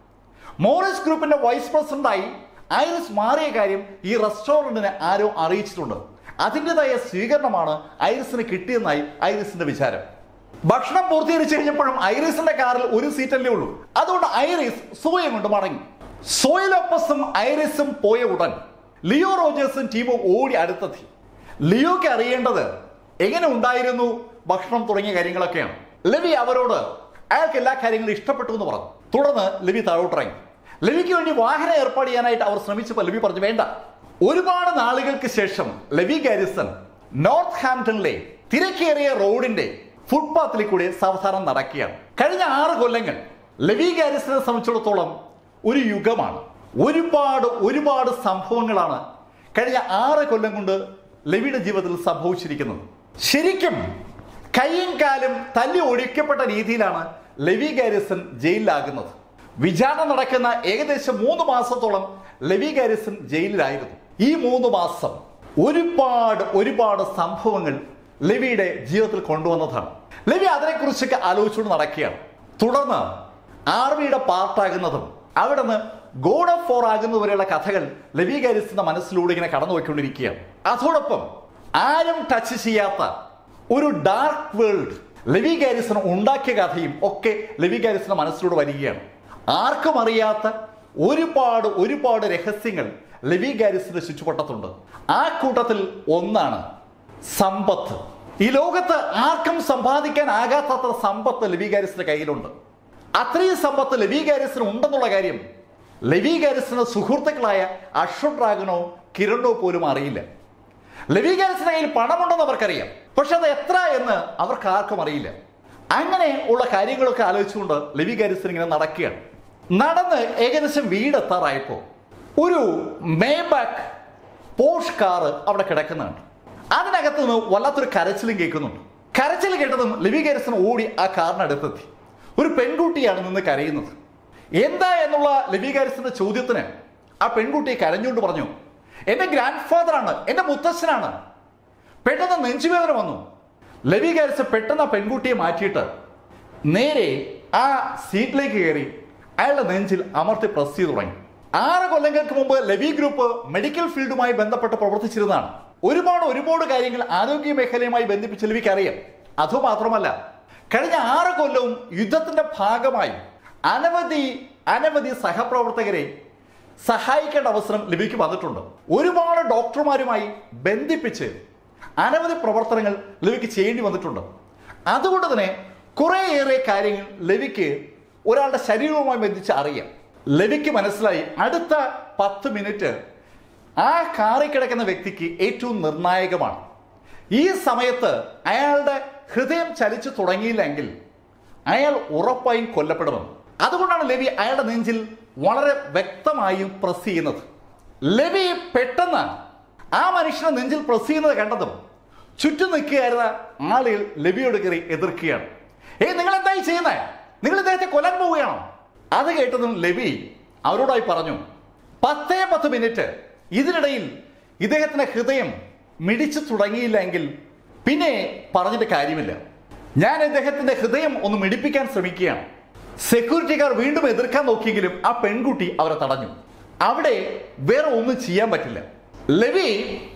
Speaker 1: മോറിസ് ഗ്രൂപ്പിന്റെ വൈസ് പ്രസിഡന്റായി ഐറിസ് മാറിയ കാര്യം ഈ റെസ്റ്റോറന്റിനെ ആരോ അറിയിച്ചിട്ടുണ്ട്. അതിൻ്റെതായ സ്വീകരണമാണ് ഐറിസിന് കിട്ടിയെന്നായി ഐറിസിന്റെ വിചാരം. ഭക്ഷണം പൂർത്തീകരിച്ചു കഴിഞ്ഞപ്പോഴും ഐറിസിന്റെ കാറിൽ ഒരു സീറ്റല്ലേ ഉള്ളൂ. അതുകൊണ്ട് ഐറിസ് സോയെ കൊണ്ട് മടങ്ങി. സോയിലൊപ്പസും ഐറിസും പോയ ഉടൻ ലിയോ റോജേഴ്സും ടീമും ഓടി അടുത്തെത്തി. ലിയോയ്ക്ക് അറിയേണ്ടത് എങ്ങനെ ഉണ്ടായിരുന്നു ഭക്ഷണം തുടങ്ങിയ കാര്യങ്ങളൊക്കെയാണ്. ലെവി അവരോട് അയാൾക്ക് എല്ലാ കാര്യങ്ങളും ഇഷ്ടപ്പെട്ടു എന്ന് പറഞ്ഞു. തുടർന്ന് ലെവി താഴോട്ടിറങ്ങി. ലെവിക്ക് വേണ്ടി വാഹനം ഏർപ്പാട് ചെയ്യാനായിട്ട് അവർ ശ്രമിച്ചപ്പോൾ ലെവി പറഞ്ഞു വേണ്ട. ഒരുപാട് നാളുകൾക്ക് ശേഷം ലെവി ഗാരിസൺ നോർത്ത് ഹാംപ്ടണിലെ തിരക്കേറിയ റോഡിന്റെ ഫുട്പാത്തിൽ കൂടി സാവധാനം നടക്കുകയാണ്. കഴിഞ്ഞ ആറ് കൊല്ലങ്ങൾ ലെവി ഗാരിസനെ സംബന്ധിച്ചിടത്തോളം ഒരു യുഗമാണ്. ഒരുപാട് ഒരുപാട് സംഭവങ്ങളാണ് കഴിഞ്ഞ ആറ് കൊല്ലം കൊണ്ട് ലെവിയുടെ ജീവിതത്തിൽ സംഭവിച്ചിരിക്കുന്നത്. ശരിക്കും കൈയും കാലും തല്ലി ഒടിക്കപ്പെട്ട രീതിയിലാണ് ലെവി ഗാരിസൺ ജയിലിലാകുന്നത്. വിചാരണ നടക്കുന്ന ഏകദേശം മൂന്ന് മാസത്തോളം ലെവി ഗാരിസൺ ജയിലിലായിരുന്നു. ഈ മൂന്ന് മാസം ഒരുപാട് ഒരുപാട് സംഭവങ്ങൾ ലെവിയുടെ ജീവിതത്തിൽ കൊണ്ടുവന്നതാണ്. ലെവി അതിനെക്കുറിച്ചൊക്കെ ആലോചിച്ചുകൊണ്ട് നടക്കുകയാണ്. തുടർന്ന് ആർമിയുടെ പാർട്ടാകുന്നതും അവിടെ നിന്ന് ഗോഡ് ഓഫ് ഫോർ ആകുന്നതുവരെയുള്ള കഥകൾ ലെവി ഗാരിസന്റെ മനസ്സിലൂടെ ഇങ്ങനെ കടന്നുപോയിക്കൊണ്ടിരിക്കുകയാണ്. അതോടൊപ്പം ആരും ടച്ച് ചെയ്യാത്ത ഒരു ഡാർക്ക് വേൾഡ് ലെവി ഗാരിസൺ ഉണ്ടാക്കിയ കഥയും ഒക്കെ ലെവി ഗാരിസന്റെ മനസ്സിലൂടെ വരികയാണ്. ആർക്കും അറിയാത്ത ഒരുപാട് ഒരുപാട് രഹസ്യങ്ങൾ ലെവി ഗാരിസന്റെ ചുറ്റുവട്ടത്തുണ്ട്. ആ കൂട്ടത്തിൽ ഒന്നാണ് സമ്പത്ത്. ഈ ലോകത്ത് ആർക്കും സമ്പാദിക്കാൻ ആകാത്തത്ര സമ്പത്ത് ലെവി ഗാരിസന്റെ കയ്യിലുണ്ട്. അത്രയും സമ്പത്ത് ലെവി ഗാരിസന് ഉണ്ടെന്നുള്ള കാര്യം ലെവി ഗാരിസന്റെ സുഹൃത്തുക്കളായ അശ്വത് ഡ്രാഗനോ കിരണോ പോലും അറിയില്ല. ലെവി ഗാരിസന്റെ കയ്യിൽ പണമുണ്ടെന്ന് അവർക്കറിയാം, പക്ഷെ അത് എത്ര എന്ന് അവർക്ക് ആർക്കും അറിയില്ല. അങ്ങനെ ഉള്ള കാര്യങ്ങളൊക്കെ ആലോചിച്ചുകൊണ്ട് ലെവി ഗാരിസൺ ഇങ്ങനെ നടക്കുകയാണ്. നടന്ന് ഏകദേശം വീടെത്താറായപ്പോ ഒരു മേബാക്ക് പോഷ് കാറ് അവിടെ കിടക്കുന്നുണ്ട്. അതിനകത്ത് നിന്ന് വല്ലാത്തൊരു കരച്ചിലും കേൾക്കുന്നുണ്ട്. കരച്ചിൽ കേട്ടതും ലെവി ഗാരിസൺ ഓടി ആ കാറിനടുത്തെത്തി. ഒരു പെൺകുട്ടിയാണ് നിന്ന് കരയുന്നത്. എന്താ എന്നുള്ള ലെവി ഗാരിസന്റെ ചോദ്യത്തിന് ആ പെൺകുട്ടി കരഞ്ഞുകൊണ്ട് പറഞ്ഞു, എന്റെ ഗ്രാൻഡ് ഫാദർ ആണ്, എന്റെ മുത്തച്ഛനാണ്. പെട്ടെന്ന് നെഞ്ചുവേദന വന്നു. ലെവി ഗാരിസൺ പെട്ടെന്ന് ആ പെൺകുട്ടിയെ മാറ്റിയിട്ട് നേരെ ആ സീറ്റിലേക്ക് കയറി അയാളുടെ നെഞ്ചിൽ അമർത്തി പ്രസ് ചെയ്തു തുടങ്ങി. ആറ് കൊല്ലങ്ങൾക്ക് മുമ്പ് ലെവി ഗ്രൂപ്പ് മെഡിക്കൽ ഫീൽഡുമായി ബന്ധപ്പെട്ട് പ്രവർത്തിച്ചിരുന്നതാണ്. ഒരുപാട് ഒരുപാട് കാര്യങ്ങൾ ആരോഗ്യ മേഖലയുമായി ബന്ധിപ്പിച്ച് ലെവിക്ക് അറിയാം. അതുമാത്രമല്ല, കഴിഞ്ഞ ആറ് കൊല്ലവും യുദ്ധത്തിന്റെ ഭാഗമായി അനവധി അനവധി സഹപ്രവർത്തകരെ സഹായിക്കേണ്ട അവസരം ലെവിക്ക് വന്നിട്ടുണ്ട്. ഒരുപാട് ഡോക്ടർമാരുമായി ബന്ധിപ്പിച്ച് അനവധി പ്രവർത്തനങ്ങൾ ലെവിക്ക് ചെയ്യേണ്ടി വന്നിട്ടുണ്ട്. അതുകൊണ്ട് തന്നെ കുറേയേറെ കാര്യങ്ങൾ ലെവിക്ക് ഒരാളുടെ ശരീരവുമായി ബന്ധിച്ച് അറിയാം. ലെവിക്ക് മനസ്സിലായി അടുത്ത പത്ത് മിനിറ്റ് ആ കാറി കിടക്കുന്ന വ്യക്തിക്ക് ഏറ്റവും നിർണായകമാണ്. ഈ സമയത്ത് അയാളുടെ ഹൃദയം ചലിച്ചു തുടങ്ങിയില്ലെങ്കിൽ അയാൾ ഉറപ്പായും കൊല്ലപ്പെടുമെന്ന്. അതുകൊണ്ടാണ് ലെവി അയാളുടെ നെഞ്ചിൽ വളരെ വ്യക്തമായും പ്രസ് ചെയ്യുന്നത്. ലെവി പെട്ടെന്ന് ആ മനുഷ്യനെ നെഞ്ചിൽ പ്രസ് ചെയ്യുന്നത് കണ്ടതും ചുറ്റും നിൽക്കുകയായിരുന്ന ആളുകൾ ലെവിയോട് കയറി എതിർക്കുകയാണ്. ഏയ്, നിങ്ങൾ എന്തായി ചെയ്യുന്നത്? നിങ്ങൾ ഇദ്ദേഹത്തെ കൊല്ലാൻ പോവുകയാണോ? അത് കേട്ടതും ലെവി അവരോടായി പറഞ്ഞു, പത്തേ പത്ത് മിനിറ്റ് ഇതിനിടയിൽ ഇദ്ദേഹത്തിന്റെ ഹൃദയം മിടിച്ചു തുടങ്ങിയില്ലെങ്കിൽ പിന്നെ പറഞ്ഞിട്ട് കാര്യമില്ല. ഞാൻ ഇദ്ദേഹത്തിന്റെ ഹൃദയം ഒന്ന് മിടിപ്പിക്കാൻ ശ്രമിക്കുകയാണ്. സെക്യൂരിറ്റിക്കാർ വീണ്ടും എതിർക്കാൻ നോക്കിയെങ്കിലും ആ പെൺകുട്ടി അവരെ തടഞ്ഞു. അവിടെ വേറെ ഒന്നും ചെയ്യാൻ പറ്റില്ല. ലെവി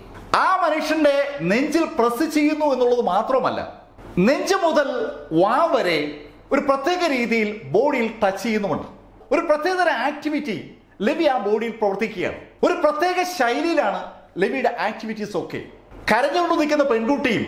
Speaker 1: ആ മനുഷ്യന്റെ നെഞ്ചിൽ പ്രസ് ചെയ്യുന്നു എന്നുള്ളത് മാത്രമല്ല, നെഞ്ച് മുതൽ വാ വരെ ഒരു പ്രത്യേക രീതിയിൽ ബോഡിയിൽ ടച്ച് ചെയ്യുന്നുമുണ്ട്. ഒരു പ്രത്യേകതര ആക്ടിവിറ്റി ലെവി ആ ബോഡിയിൽ പ്രവർത്തിക്കുകയാണ്. ഒരു പ്രത്യേക ശൈലിയിലാണ് ലെവിയുടെ ആക്ടിവിറ്റീസ് ഒക്കെ. കരഞ്ഞുകൊണ്ട് നിൽക്കുന്ന പെൺകുട്ടിയും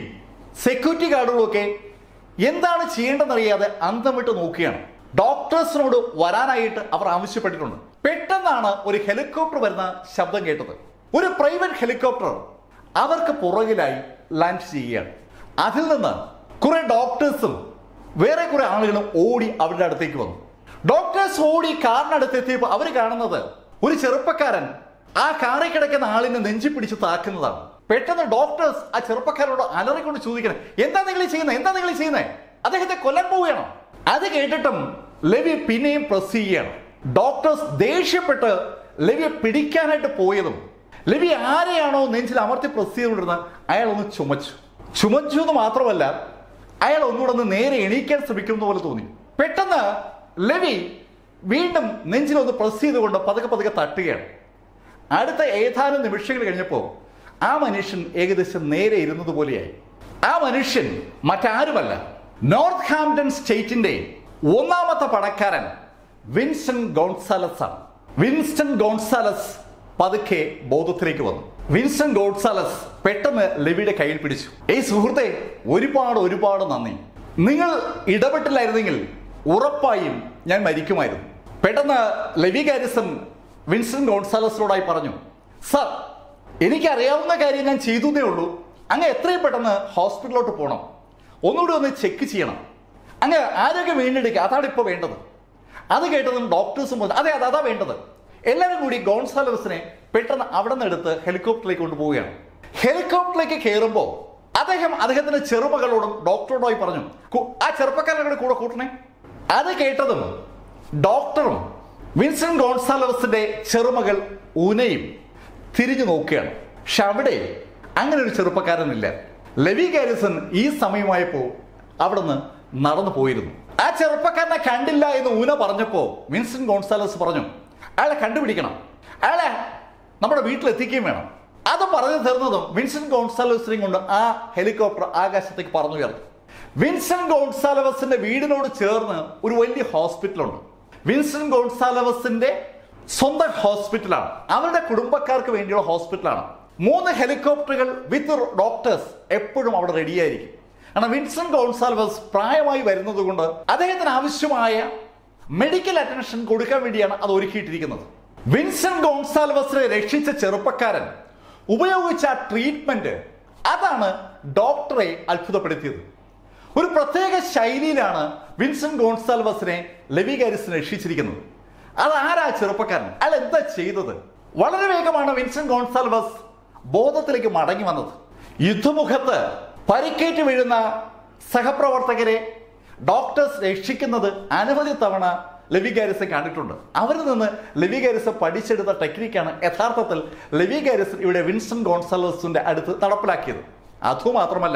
Speaker 1: സെക്യൂരിറ്റി ഗാർഡുകളൊക്കെ എന്താണ് ചെയ്യേണ്ടതെന്നറിയാതെ അന്തം വിട്ട് നോക്കുകയാണ്. ഡോക്ടേഴ്സിനോട് വരാനായിട്ട് അവർ ആവശ്യപ്പെട്ടിട്ടുണ്ട്. പെട്ടെന്നാണ് ഒരു ഹെലികോപ്റ്റർ വരുന്ന ശബ്ദം കേട്ടത്. ഒരു പ്രൈവറ്റ് ഹെലികോപ്റ്റർ അവർക്ക് പുറകിലായി ലാൻഡ് ചെയ്യുകയാണ്. അതിൽ നിന്ന് കുറെ ഡോക്ടേഴ്സും വേറെ കുറെ ആളുകളും ഓടി അവരുടെ അടുത്തേക്ക് വന്നു. ഡോക്ടേഴ്സ് ഓടി കാറിനടുത്തെത്തിയപ്പോൾ അവർ കാണുന്നത് ഒരു ചെറുപ്പക്കാരൻ ആ കാറിൽ കിടക്കുന്ന ആളിനെ നെഞ്ചി പിടിച്ച് താക്കുന്നതാണ്. പെട്ടെന്ന് ഡോക്ടേഴ്സ് ആ ചെറുപ്പക്കാരോട് അലറിക്കൊണ്ട് ചോദിക്കണം, എന്താ നിങ്ങൾ ചെയ്യുന്നത്, എന്താ നിങ്ങൾ ചെയ്യുന്നത്, അദ്ദേഹത്തെ കൊല്ലാൻ പോവുകയാണോ? അത് കേട്ടിട്ടും ലെവി പിന്നെയും പ്രസ് ചെയ്യുകയാണ്. ഡോക്ടേഴ്സ് ദേഷ്യപ്പെട്ട് ലെവിയെ പിടിക്കാനായിട്ട് പോയതും ലെവി ആരെയാണോ നെഞ്ചിൽ അമർത്തി പ്രസ് ചെയ്തുകൊണ്ടിരുന്നത് അയാൾ ഒന്ന് ചുമച്ചു. ചുമച്ചു എന്ന് മാത്രമല്ല, അയാൾ ഒന്നുകൂടെ ഒന്ന് നേരെ എണീക്കാൻ ശ്രമിക്കുന്ന പോലെ തോന്നി. പെട്ടെന്ന് ലെവി വീണ്ടും നെഞ്ചിലൊന്ന് പ്രസ് ചെയ്തുകൊണ്ട് പതുക്കെ പതുക്കെ തട്ടുകയാണ്. അടുത്ത ഏതാനും നിമിഷങ്ങൾ കഴിഞ്ഞപ്പോൾ ആ മനുഷ്യൻ ഏകദേശം നേരെ ഇരുന്നത് പോലെയായി. ആ മനുഷ്യൻ മറ്റാരുമല്ല, നോർത്ത് ഹാംപ്ടൺ സ്റ്റേറ്റിന്റെ ഒന്നാമത്തെ പണക്കാരൻ വിൻസ്റ്റൺ ഗോൺസാലസ് ആണ്. വിൻസ്റ്റൺ ഗോൺസാലസ് പതുക്കെ ബോധത്തിലേക്ക് വന്നു. വിൻസ്റ്റൺ ഗോൺസാലസ് പെട്ടെന്ന് ലെവിയുടെ കയ്യിൽ പിടിച്ചു. ഏയ് സുഹൃത്തെ, ഒരുപാട് ഒരുപാട് നന്ദി. നിങ്ങൾ ഇടപെട്ടില്ലായിരുന്നെങ്കിൽ ഉറപ്പായും ഞാൻ മരിക്കുമായിരുന്നു. പെട്ടെന്ന് ലെവി ഗാരിസൺ വിൻസ്റ്റൺ ഗോൺസാലസിനോടായി പറഞ്ഞു, സർ, എനിക്കറിയാവുന്ന കാര്യം ഞാൻ ചെയ്തേ ഉള്ളൂ. അങ്ങ് എത്രയും പെട്ടെന്ന് ഹോസ്പിറ്റലിലോട്ട് പോകണം, ഒന്നുകൂടി ഒന്ന് ചെക്ക് ചെയ്യണം, അങ്ങ് ആരോഗ്യം വീണ്ടെടുക്കുക, അതാണ് ഇപ്പോൾ വേണ്ടത്. അത് കേട്ടതും ഡോക്ടേഴ്സും പറഞ്ഞു, അതെ അതെ അതാ വേണ്ടത്. എല്ലാവരും കൂടി ഗോൺസാലസിനെ പെട്ടെന്ന് അവിടെ നിന്ന് എടുത്ത് ഹെലികോപ്റ്ററിലേക്ക് കൊണ്ടുപോവുകയാണ്. ഹെലികോപ്റ്ററിലേക്ക് കയറുമ്പോൾ അദ്ദേഹം അദ്ദേഹത്തിന്റെ ചെറുമകളോടും ഡോക്ടറോടായി പറഞ്ഞു, ആ ചെറുപ്പക്കാരുടെ കൂടെ കൂട്ടണേ. അത് കേട്ടതും ഡോക്ടറും വിൻസ്റ്റൺ ഗോൺസാലസിന്റെ ചെറുമകൾ ഊനയും തിരിഞ്ഞു നോക്കുകയാണ്. പക്ഷെ അവിടെ അങ്ങനെ ഒരു ചെറുപ്പക്കാരനില്ല. ലെവി ഗാരിസൺ ഈ സമയമായപ്പോൾ അവിടുന്ന് നടന്നു പോയിരുന്നു. ആ ചെറുപ്പക്കാരനെ കണ്ടില്ല എന്ന് ഊന പറഞ്ഞപ്പോൾ വിൻസ്റ്റൺ ഗോൺസാലസ് പറഞ്ഞു, അയാളെ കണ്ടുപിടിക്കണം, അയാളെ നമ്മുടെ വീട്ടിലെത്തിക്കുകയും വേണം. അത് പറഞ്ഞു തീർന്നതും വിൻസ്റ്റൺ ഗോൺസാലസിനെയും കൊണ്ട് ആ ഹെലികോപ്റ്റർ ആകാശത്തേക്ക് പറന്നുയർന്നു. വിൻസ്റ്റൺ ഗോൺസാലവസിന്റെ വീടിനോട് ചേർന്ന് ഒരു വലിയ ഹോസ്പിറ്റലുണ്ട്. വിൻസ്റ്റൺ ഗോൺസാലവസിന്റെ സ്വന്തം ഹോസ്പിറ്റലാണ്, അവരുടെ കുടുംബക്കാർക്ക് വേണ്ടിയുള്ള ഹോസ്പിറ്റലാണ്. മൂന്ന് ഹെലികോപ്റ്ററുകൾ വിത്ത് ഡോക്ടേഴ്സ് എപ്പോഴും അവിടെ റെഡിയായിരിക്കും. കാരണം വിൻസ്റ്റൺ ഗോൺസാലവസ് പ്രായമായി വരുന്നത് കൊണ്ട് അദ്ദേഹത്തിന് ആവശ്യമായ മെഡിക്കൽ അറ്റൻഷൻ കൊടുക്കാൻ വേണ്ടിയാണ് അത് ഒരുക്കിയിട്ടിരിക്കുന്നത്. വിൻസ്റ്റൺ ഗോൺസാലവസിനെ രക്ഷിച്ച ചെറുപ്പക്കാരൻ ഉപയോഗിച്ച ട്രീറ്റ്മെന്റ് അതാണ് ഡോക്ടറെ അത്ഭുതപ്പെടുത്തിയത്. ഒരു പ്രത്യേക ശൈലിയിലാണ് വിൻസ്റ്റൺ ഗോൺസാലവസിനെ ലെവി ഗാരിസൺ രക്ഷിച്ചിരിക്കുന്നത്. അത് ആരാ ചെറുപ്പക്കാരൻ, അയാൾ എന്താ ചെയ്തത്? വളരെ വേഗമാണ് വിൻസ്റ്റൺ ഗോൺസാലവസ് ബോധത്തിലേക്ക് മടങ്ങി വന്നത്. യുദ്ധമുഖത്ത് പരിക്കേറ്റ് വീഴുന്ന സഹപ്രവർത്തകരെ ഡോക്ടേഴ്സ് രക്ഷിക്കുന്നത് അനവധി തവണ ലെവി ഗാരിസൺ കണ്ടിട്ടുണ്ട്. അവരിൽ നിന്ന് ലെവി ഗാരിസൺ പഠിച്ചെടുത്ത ടെക്നിക്കാണ് യഥാർത്ഥത്തിൽ ലെവി ഗാരിസൺ ഇവിടെ വിൻസ്റ്റൺ ഗോൺസാലവസിന്റെ അടുത്ത് നടപ്പിലാക്കിയത്. അതുമാത്രമല്ല,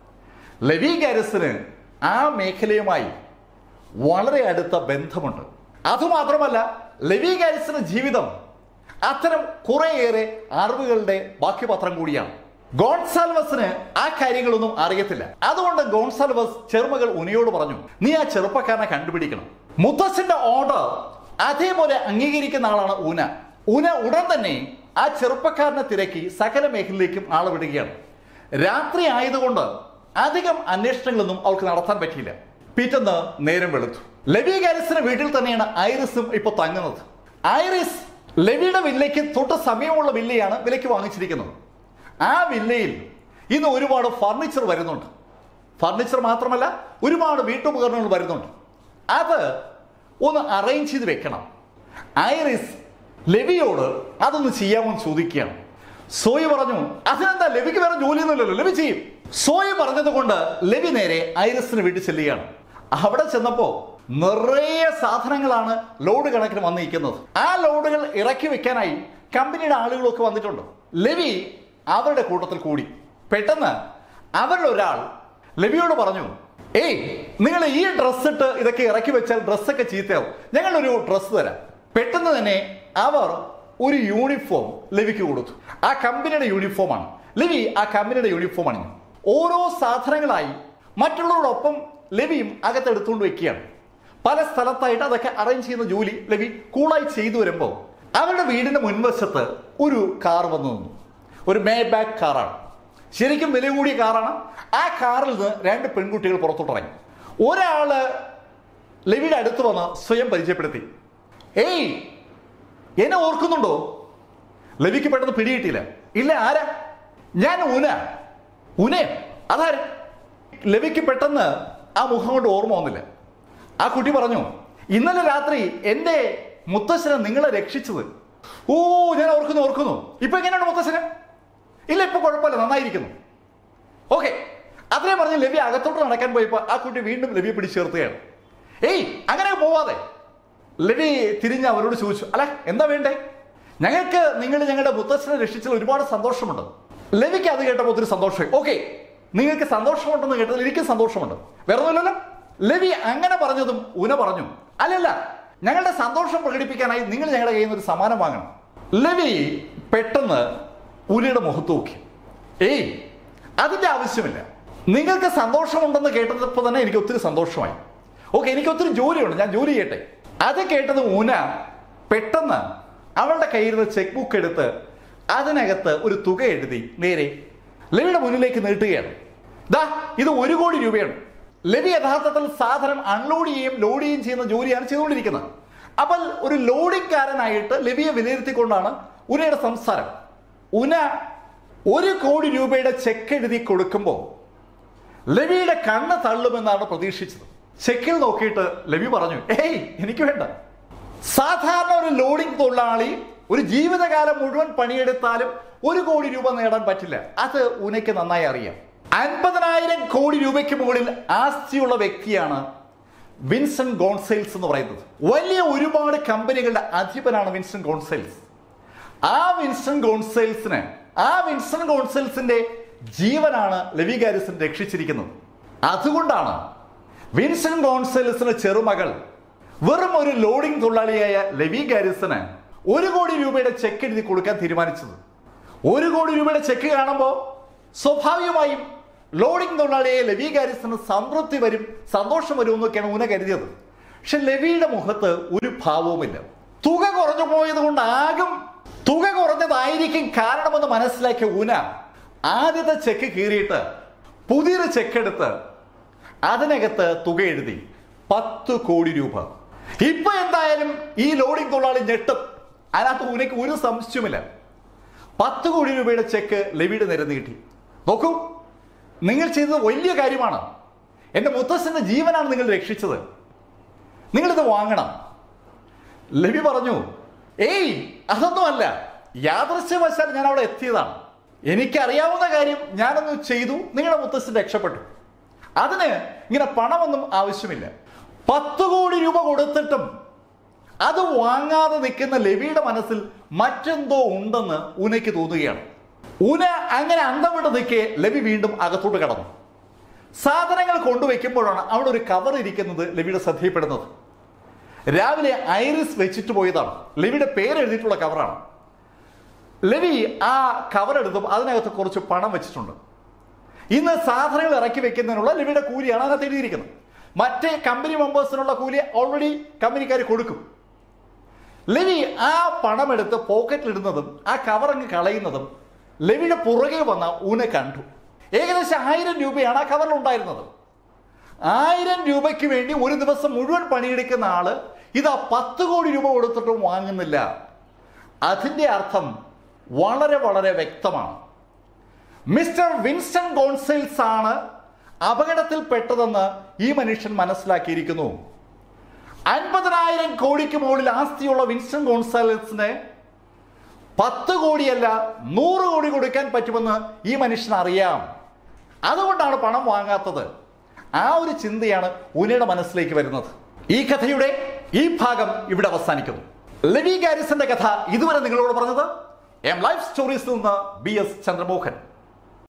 Speaker 1: ലെവി ഗാരിസന് ആ മേഖലയുമായി വളരെ അടുത്ത ബന്ധമുണ്ട്. അതുമാത്രമല്ല, ലെവി ഗാരിസന്റെ ജീവിതം അത്തരം കുറേയേറെ അറിവുകളുടെ ബാക്കിപത്രം കൂടിയാണ്. ഗോൺസാൽവസിന് ആ കാര്യങ്ങളൊന്നും അറിയത്തില്ല. അതുകൊണ്ട് ഗോൺസാൽവസ് ചെറുമകൾ ഉനയോട് പറഞ്ഞു, നീ ആ ചെറുപ്പക്കാരനെ കണ്ടുപിടിക്കണം. മുത്തച്ഛന്റെ ഓർഡർ അതേപോലെ അംഗീകരിക്കുന്ന ആളാണ് ഊന. ഊന ഉടൻ തന്നെ ആ ചെറുപ്പക്കാരനെ തിരക്കി സകല മേഖലയിലേക്കും ആളെ വിടുകയാണ്. രാത്രി ആയതുകൊണ്ട് അധികം അന്വേഷണങ്ങളൊന്നും അവർക്ക് നടത്താൻ പറ്റിയില്ല. പിറ്റേന്ന് നേരം വെളുത്തു. ലെവി ഗാരിസന്റെ വീട്ടിൽ തന്നെയാണ് ഐറിസും ഇപ്പൊ തങ്ങുന്നത്. ഐറിസ് ലെവിയുടെ വില്ലയ്ക്ക് തൊട്ട് സമയമുള്ള വില്ലയാണ് വിലയ്ക്ക് വാങ്ങിച്ചിരിക്കുന്നത്. ആ വില്ലയിൽ ഇന്ന് ഒരുപാട് ഫർണിച്ചർ വരുന്നുണ്ട്. ഫർണിച്ചർ മാത്രമല്ല, ഒരുപാട് വീട്ടുപകരണങ്ങൾ വരുന്നുണ്ട്. അത് ഒന്ന് അറേഞ്ച് ചെയ്ത് വെക്കണം. ഐറിസ് ലെവിയോട് അതൊന്ന് ചെയ്യാമെന്ന് ചോദിക്കുകയാണ്. സോയി പറഞ്ഞു, അതിനെന്താ, ലെവിക്ക് വേറെ ജോലിയൊന്നുമില്ലല്ലോ, ലെവി ചെയ്യും. സോയി പറഞ്ഞത് കൊണ്ട് ലെവി നേരെ ഐറിസിന് വീട്ടിൽ ചെല്ലുകയാണ്. അവിടെ ചെന്നപ്പോ നിറയെ സാധനങ്ങളാണ് ലോഡ് കണക്കിന് വന്നിരിക്കുന്നത്. ആ ലോഡുകൾ ഇറക്കി വെക്കാനായി കമ്പനിയുടെ ആളുകളൊക്കെ വന്നിട്ടുണ്ട്. ലെവി അവരുടെ കൂട്ടത്തിൽ കൂടി. പെട്ടെന്ന് അവരിൽ ഒരാൾ ലെവിയോട് പറഞ്ഞു, ഏയ്, നിങ്ങൾ ഈ ഡ്രസ്സ് ഇട്ട് ഇതൊക്കെ ഇറക്കി വെച്ചാൽ ഡ്രസ്സൊക്കെ ചീത്തയാവും, ഞങ്ങളൊരു ഡ്രസ്സ് തരാം. പെട്ടെന്ന് തന്നെ അവർ ഒരു യൂണിഫോം ലെവിക്ക് കൊടുത്തു. ആ കമ്പനിയുടെ യൂണിഫോമാണ്. ലെവി ആ കമ്പനിയുടെ യൂണിഫോം അണിഞ്ഞു. ഓരോ സാധനങ്ങളായി മറ്റുള്ളവരോടൊപ്പം ലെവിയും അകത്തെടുത്തുകൊണ്ട് വെക്കുകയാണ്. പല സ്ഥലത്തായിട്ട് അതൊക്കെ അറേഞ്ച് ചെയ്യുന്ന ജോലി ലെവി കൂളായി ചെയ്തു വരുമ്പോൾ അവരുടെ വീടിന്റെ മുൻവശത്ത് ഒരു കാർ വന്നു നിന്നു. ഒരു മേ ബാക്ക് കാറാണ്. ശരിക്കും വില കൂടിയ കാറാണ്. ആ കാറിൽ നിന്ന് രണ്ട് പെൺകുട്ടികൾ പുറത്തോട്ടിറങ്ങി. ഒരാള് ലെവിയുടെ അടുത്ത് വന്ന് സ്വയം പരിചയപ്പെടുത്തി. ഏയ്, എന്നെ ഓർക്കുന്നുണ്ടോ? ലെവിക്ക് പെട്ടെന്ന് പിടികിട്ടിയില്ല. ഇല്ല, ആരാ? ഞാൻ ഉന. ഉനേ? അതാര്? ലെവിക്ക് പെട്ടെന്ന് ആ മുഖം കൊണ്ട് ഓർമ്മ വന്നില്ല. ആ കുട്ടി പറഞ്ഞു, ഇന്നലെ രാത്രി എൻ്റെ മുത്തശ്ശനെ നിങ്ങളെ രക്ഷിച്ചത്. ഓ, ഞാൻ ഓർക്കുന്നു ഓർക്കുന്നു ഇപ്പൊ എങ്ങനെയാണ് മുത്തശ്ശന്? ഇല്ല, ഇപ്പൊ കുഴപ്പമില്ല, നന്നായിരിക്കുന്നു. ഓക്കെ, അത്രയും പറഞ്ഞ് ലെവി അകത്തോട്ട് നടക്കാൻ പോയപ്പോൾ ആ കുട്ടി വീണ്ടും ലെവിയെ പിടിച്ചേർത്തുകയാണ്. ഏയ്, അങ്ങനെ പോവാതെ. ലെവി തിരിഞ്ഞ് അവരോട് ചോദിച്ചു, അല്ല എന്താ വേണ്ടേ? ഞങ്ങൾക്ക് നിങ്ങൾ ഞങ്ങളുടെ മുത്തശ്ശനെ രക്ഷിച്ചതിൽ ഒരുപാട് സന്തോഷമുണ്ട്. ലെവിക്ക് അത് കേട്ടപ്പോൾ ഒത്തിരി സന്തോഷമായി. ഓക്കെ, നിങ്ങൾക്ക് സന്തോഷമുണ്ടെന്ന് കേട്ടതിൽ എനിക്ക് സന്തോഷമുണ്ട്, വേറെ ഒന്നുമില്ലല്ലോ. ലെവി അങ്ങനെ പറഞ്ഞതും ഉന പറഞ്ഞു, അല്ലല്ല, ഞങ്ങളുടെ സന്തോഷം പ്രകടിപ്പിക്കാനായി നിങ്ങൾ ഞങ്ങളുടെ കയ്യിൽ നിന്ന് ഒരു സമ്മാനം വാങ്ങണം. ലെവി പെട്ടെന്ന് ഉനയുടെ മുഖത്ത് നോക്കി. ഏയ്, അതിന്റെ ആവശ്യമില്ല. നിങ്ങൾക്ക് സന്തോഷമുണ്ടെന്ന് കേട്ടപ്പോൾ തന്നെ എനിക്ക് ഒത്തിരി സന്തോഷമായി. ഓക്കെ, എനിക്ക് ഒത്തിരി ജോലിയുണ്ട്, ഞാൻ ജോലി ചെയ്യട്ടെ. അത് കേട്ടത് ഉന പെട്ടെന്ന് അവളുടെ കയ്യിൽ നിന്ന് ചെക്ക് ബുക്ക് എടുത്ത് അതിനകത്ത് ഒരു തുക എഴുതി നേരെ ലെവിയുടെ മുന്നിലേക്ക് നീട്ടുകയാണ്. ദാ, ഇത് ഒരു കോടി രൂപയാണ്. ലെവി യഥാർത്ഥത്തിൽ സാധനം അൺലോഡ് ചെയ്യുകയും ലോഡ് ചെയ്യുകയും ചെയ്യുന്ന ജോലിയാണ് ചെയ്തുകൊണ്ടിരിക്കുന്നത്. അപ്പോൾ ഒരു ലോഡിംഗ്കാരനായിട്ട് ലെവിയെ വിലയിരുത്തിക്കൊണ്ടാണ് ഉനയുടെ സംസാരം. ഉന ഒരു കോടി രൂപയുടെ ചെക്ക് എഴുതി കൊടുക്കുമ്പോൾ ലെവിയുടെ കണ്ണ് തള്ളുമെന്നാണ് പ്രതീക്ഷിച്ചത്. ചെക്കിൽ നോക്കിയിട്ട് ലെവി പറഞ്ഞു, ഏയ്, എനിക്ക് വേണ്ട. സാധാരണ ഒരു ലോഡിംഗ് തൊഴിലാളി ഒരു ജീവിതകാലം മുഴുവൻ പണിയെടുത്താലും ഒരു കോടി രൂപ നേടാൻ പറ്റില്ല. അത് ഉനയ്ക്ക് നന്നായി അറിയാം. അൻപതിനായിരം കോടി രൂപയ്ക്ക് മുകളിൽ ആസ്തിയുള്ള വ്യക്തിയാണ് വിൻസെന്റ് ഗോൺസെൽസ് എന്ന് പറയുന്നത്. വലിയ ഒരുപാട് കമ്പനികളുടെ അധിപനാണ് വിൻസെന്റ് ഗോൺസെൽസ്. ആ വിൻസെന്റ് ഗോൺസെൽസിന് ആ വിൻസെന്റ് ഗോൺസെൽസിന്റെ ജീവനാണ് ലെവി ഗാരിസൺ രക്ഷിച്ചിരിക്കുന്നത്. അതുകൊണ്ടാണ് വിൻസെന്റ് ഗോൺസെൽസിന്റെ ചെറുമകൾ വെറും ഒരു ലോഡിംഗ് തൊഴിലാളിയായ ലെവി ഗാരിസന് ഒരു കോടി രൂപയുടെ ചെക്ക് എഴുതി കൊടുക്കാൻ തീരുമാനിച്ചത്. ഒരു കോടി രൂപയുടെ ചെക്ക് കാണുമ്പോൾ സ്വാഭാവികമായും ലോഡിംഗ് തൊഴിലാളിയായ ലെവി ഗാരിസന് സംതൃപ്തി വരും, സന്തോഷം വരും എന്നൊക്കെയാണ് ഉന കരുതിയത്. പക്ഷെ ലെവിയുടെ മുഖത്ത് ഒരു ഭാവവുമില്ല. തുക കുറഞ്ഞു പോയത് കൊണ്ടാകും, തുക കുറഞ്ഞതായിരിക്കും കാരണമെന്ന് മനസ്സിലാക്കിയ ഉന ആദ്യത്തെ ചെക്ക് കീറിയിട്ട് പുതിയൊരു ചെക്ക് എടുത്ത് അതിനകത്ത് തുക എഴുതി പത്ത് കോടി രൂപ. ഇപ്പൊ എന്തായാലും ഈ ലോഡിംഗ് തൊഴിലാളി ഞെട്ടും, അതിനകത്ത് ഉനയ്ക്ക് ഒരു സംശയമില്ല. പത്ത് കോടി രൂപയുടെ ചെക്ക് ലെവിയുടെ നേരെ നീട്ടി. നോക്കൂ, നിങ്ങൾ ചെയ്തത് വലിയ കാര്യമാണ്. എൻ്റെ മുത്തശ്ശന്റെ ജീവനാണ് നിങ്ങൾ രക്ഷിച്ചത്, നിങ്ങളിത് വാങ്ങണം. ലെവി പറഞ്ഞു, ഏയ്, അതൊന്നുമല്ല, യാദൃശ്യവശാൽ ഞാൻ അവിടെ എത്തിയതാണ്. എനിക്കറിയാവുന്ന കാര്യം ഞാനൊന്ന് ചെയ്തു, നിങ്ങളുടെ മുത്തശ്ശൻ രക്ഷപ്പെട്ടു. അതിന് ഇങ്ങനെ പണമൊന്നും ആവശ്യമില്ല. പത്ത് കോടി രൂപ കൊടുത്തിട്ടും അത് വാങ്ങാതെ നിൽക്കുന്ന ലെവിയുടെ മനസ്സിൽ മറ്റെന്തോ ഉണ്ടെന്ന് ഉനയ്ക്ക് തോന്നുകയാണ്. ഉന അങ്ങനെ അന്തം വിട്ട് നിൽക്കെ ലെവി വീണ്ടും അകത്തോട്ട് കടന്നു. സാധനങ്ങൾ കൊണ്ടുവയ്ക്കുമ്പോഴാണ് അവിടെ ഒരു കവർ ഇരിക്കുന്നത് ലെവിയുടെ ശ്രദ്ധയിൽപ്പെടുന്നത്. രാവിലെ ഐറിസ് വെച്ചിട്ട് പോയതാണ്. ലെവിയുടെ പേര് എഴുതിയിട്ടുള്ള കവറാണ്. ലെവി ആ കവർ എടുത്തും അതിനകത്ത് കുറച്ച് പണം വെച്ചിട്ടുണ്ട്. ഇന്ന് സാധനങ്ങൾ ഇറക്കി വെക്കുന്നതിനുള്ള ലെവിയുടെ കൂലിയാണ് അതിനകത്ത് എഴുതിയിരിക്കുന്നത്. മറ്റേ കമ്പനി മെമ്പേഴ്സിനുള്ള കൂലി ഓൾറെഡി കമ്പനിക്കാർ കൊടുക്കും. ലെവി ആ പണമെടുത്ത് പോക്കറ്റിലിടുന്നതും ആ കവർ അങ്ങ് കളയുന്നതും ലെവിയുടെ പുറകെ വന്ന ഊനെ കണ്ടു. ഏകദേശം ആയിരം രൂപയാണ് ആ കവറിൽ ഉണ്ടായിരുന്നത്. ആയിരം രൂപയ്ക്ക് വേണ്ടി ഒരു ദിവസം മുഴുവൻ പണിയെടുക്കുന്ന ആള് ഇതാ പത്ത് കോടി രൂപ കൊടുത്തിട്ടും വാങ്ങുന്നില്ല. അതിൻ്റെ അർത്ഥം വളരെ വളരെ വ്യക്തമാണ്. മിസ്റ്റർ വിൻസെന്റ് ഗോൺസെൽസ് ആണ് അപകടത്തിൽപ്പെട്ടതെന്ന് ഈ മനുഷ്യൻ മനസ്സിലാക്കിയിരിക്കുന്നു. അൻപതിനായിരം കോടിക്ക് മുകളിൽ ആസ്തിയുള്ള വിൻസെന്റ് ഗോൺസാലസിന് പത്ത് കോടിയല്ല നൂറ് കോടി കൊടുക്കാൻ പറ്റുമെന്ന് ഈ മനുഷ്യൻ അറിയാം. അതുകൊണ്ടാണ് പണം വാങ്ങാത്തത്. ആ ഒരു ചിന്തയാണ് ഉനയുടെ മനസ്സിലേക്ക് വരുന്നത്. ഈ കഥയുടെ ഈ ഭാഗം ഇവിടെ അവസാനിക്കുന്നു. ലെവി ഗാരിസന്റെ കഥ ഇതുവരെ നിങ്ങളോട് പറഞ്ഞത് എം ലൈഫ് സ്റ്റോറീസിൽ നിന്ന് ബി എസ് ചന്ദ്രമോഹൻ.